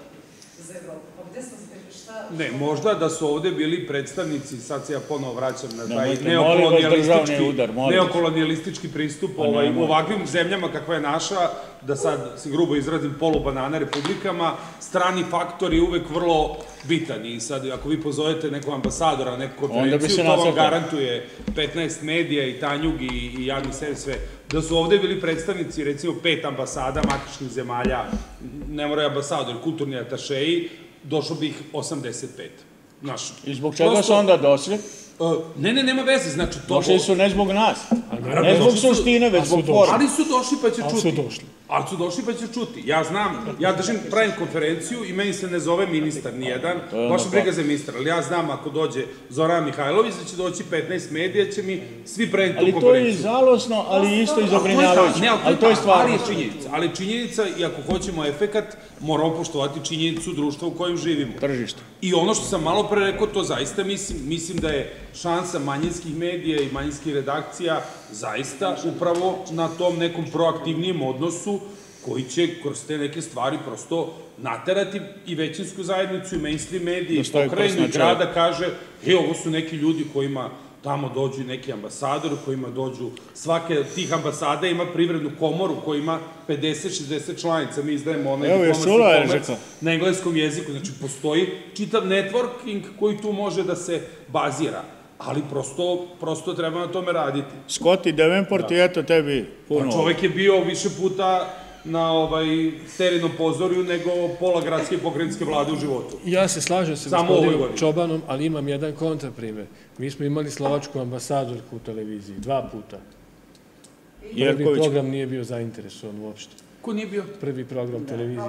Ne, možda da su ovde bili predstavnici, sad se ja ponovo vraćam na taj neokolonijalistički pristup u ovakvim zemljama kakva je naša, da sad se grubo izrazim polubanana republikama, strani faktor je uvek vrlo bitan i sad ako vi pozovete nekog ambasadora na neku konferenciju, to vam garantuje 15 medija i Tanjug i javni servis sve. Da su ovde bili predstavnici, recimo 5 ambasada matičnih zemalja, ne moraju ambasadori, kulturni atašeji, došlo bi ih 85. I zbog čega su onda došli? Ne, nema veze, znači to... Došli su ne zbog nas, ne zbog suštine, već zbog forma. Ali su došli pa će čuti. Ali su došli pa će čuti. Ja znam, ja pravim konferenciju i meni se ne zove ministar nijedan, baš briga za ministar, ali ja znam ako dođe Zoran Mihajlović da će doći 15 medija, će mi svi praviti tu konferenciju. Ali to je žalosno, ali isto i zabrinjavajuće. Ali to je stvarno. Ali činjenica, i ako hoćemo efekat, moramo poštovati činjenicu društva u kojem živimo. Tržište. I ono što sam malo pre rekao, to zaista mislim da je šansa manjinskih medija i manjinskih redakcija zaista upravo na tom nekom proaktivnijem odnosu koji će kroz te neke stvari prosto naterati i većinsku zajednicu i mainstream medije i pokrajinu i grada kaže ovo su neki ljudi kojima tamo dođu neki ambasadori, kojima dođu, svake od tih ambasada ima privrednu komoru koja ima 50-60 članica, mi izdajemo onaj komerc na engleskom jeziku, znači postoji čitav networking koji tu može da se bazira, ali prosto treba na tome raditi. Scott i Davenport i eto tebi puno. Čovek je bio više puta na sterinom pozorju nego pola gradske i pokrajinske vlade u životu. Ja se slažem sa gospodinom Čobanom, ali imam jedan kontraprimer. Mi smo imali slovačku ambasadorku u televiziji, 2 puta. Prvi program nije bio zainteresovan uopšte. Ko nije bio? Prvi program televizije.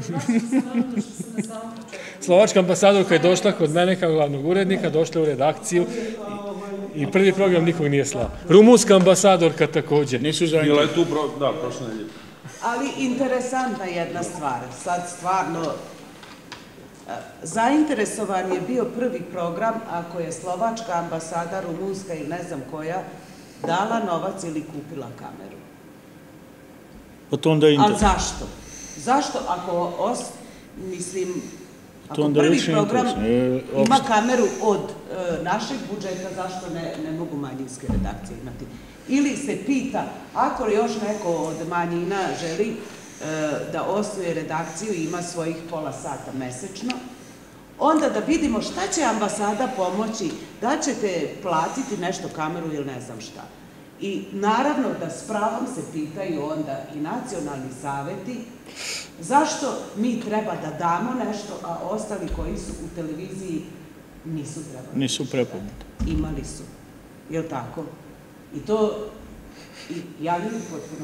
Slovačka ambasadorka je došla kod mene kao glavnog urednika, došla u redakciju i prvi program nikog nije slao. Rumunska ambasadorka također. Nisu zainteresovani. Bila je tu, da, prošle nedelje. Ali interesantna jedna stvar, sad stvarno, zainteresovan je bio prvi program ako je slovačka ambasada, rumunska i ne znam koja, dala novac ili kupila kameru. Pa to onda je interes. Ali zašto? Zašto ako, mislim, ako prvi program ima kameru od našeg budžeta, zašto ne mogu manjinske redakcije imati? Ili se pita, ako još neko od manjina želi da osnuje redakciju i ima svojih pola sata mesečno, onda da vidimo šta će ambasada pomoći, da ćete platiti nešto kameru ili ne znam šta. I naravno da s pravom se pitaju onda i nacionalni saveti zašto mi treba da damo nešto, a ostali koji su u televiziji nisu trebali. Nisu prepoznati. Imali su. Je li tako? I to, ja njih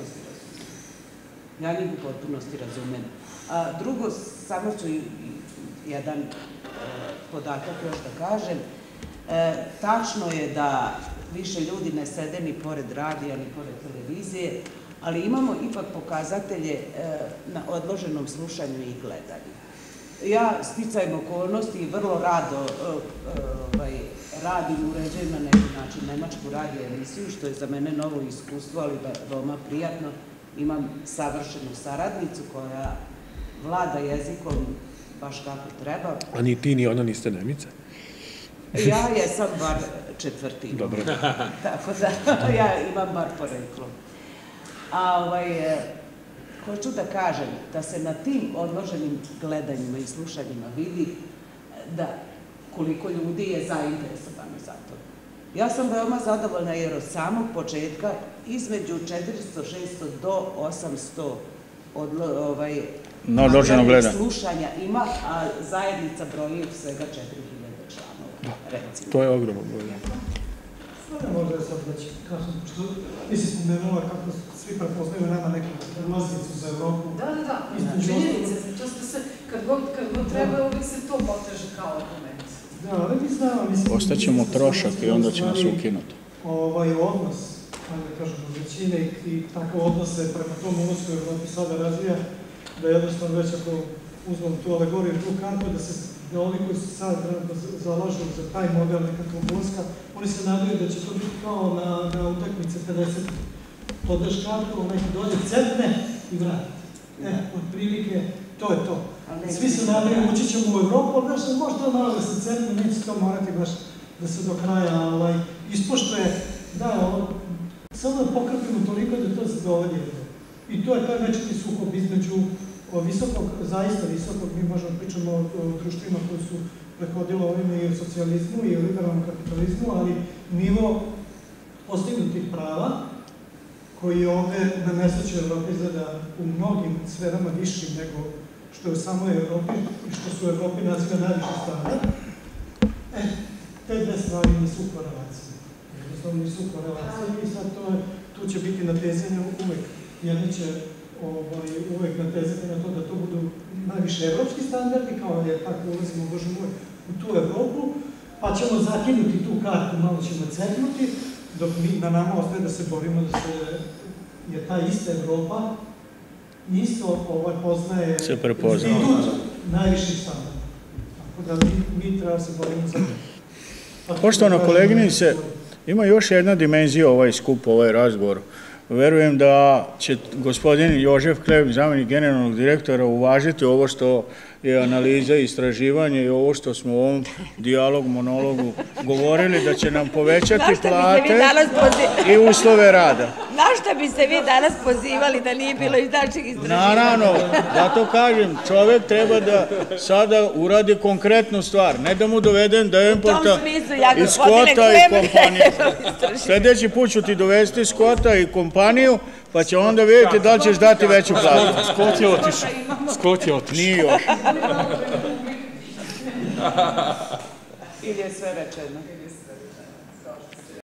u potpunosti razumem. Drugo, samo ću jedan podatak još da kažem. Tačno je da više ljudi ne sede ni pored radija, ni pored televizije, ali imamo ipak pokazatelje na odloženom slušanju i gledanju. Ja sticajem okolnosti vrlo rado radim, uređujem na neki način nemačku radio emisiju, što je za mene novo iskustvo, ali veoma prijatno. Imam savršenu saradnicu koja vlada jezikom baš kako treba. A ni ti, ni ona niste Nemica? Ja jesam bar četvrtina. Dobro. Tako da ja imam bar poreklo. Hoću da kažem da se na tim odloženim gledanjima i slušanjima vidi da koliko ljudi je zainteresovano za to. Ja sam veoma zadovoljna jer od samog početka između 400, 600 do 800 materijalnih slušanja ima, a zajednica broji svega 4000 članova, recimo. To je ogromno broj. Možda je sad već, što ti si spomenula kako svi prepoznaju nama neku razlicu za Evropu. Da, činjenice, to se, kad god treba, uvijek se to poteže kao argument. Da, ali mi znamo, mislim... Ostaćemo trošak i onda će nas ukinuti. Odnos, da kažemo, većine i tako odnose prema tom unosku u Evropi sada razvija, da jednostavno već ako uzmemo tu alegoriju, tu kantu, da oni koji se sad zalažu za taj model nekakvog ulaska, oni se nadaju da će to biti kao na utakmice 50. Odeš kartu, neki dođe, cepne i vrati. Od prilike, to je to. Svi se nadaju, ući ćemo u Evropu, ali možda malo da se cepne, neće to morati baš da se do kraja ispoštuje. Da, samo da pokrapimo toliko da to zadovolji. I to je taj večiti sukob između visokog, zaista visokog, mi možemo pričamo o društvima koji su prehodilo ovime i o socijalizmu i o liberalnom kapitalizmu, ali nivo postignutih prava koji je ovde na meseću Evrope izgleda u mnogim sferama višim nego što je u samoj Evropi i što su u Evropi naziva najviši standard, te dve stvari nisu u korelaciji. Jednostavno nisu u korelaciji i sad tu će biti natezanje uvek. Jedni će uvek natezati na to da to budu najviše evropski standardi, kao je tako ulazimo, Bože moj, u tu Evropu, pa ćemo zakinuti tu kartu, malo ćemo cegnuti, dok na nama ostaje da se borimo da je ta ista Evropa isto poznaje institut najviših standarda. Tako da mi treba se borimo za to. Poštovana koleginice, ima još jedna dimenzija ovaj skup, ovaj razgovor. Verujem da će gospodin Jožef Kleb, zamenik generalnog direktora, uvažiti ovo što je analiza i istraživanje i ovo što smo u ovom dijalogu, monologu govorili, da će nam povećati plate i uslove rada. Na šta bi se vi danas pozivali da nije bilo iz našeg istraživanja? Naravno, zato kažem, čovek treba da sada uradi konkretnu stvar, ne da mu dovedem da je importa i Skota i kompaniju. Sljedeći put ću ti dovesti Skota i kompaniju, pa će onda vidjeti da li ćeš dati veću platu. Skot je otišao. Skot je otišao. Nije još. Ili je sve rečeno?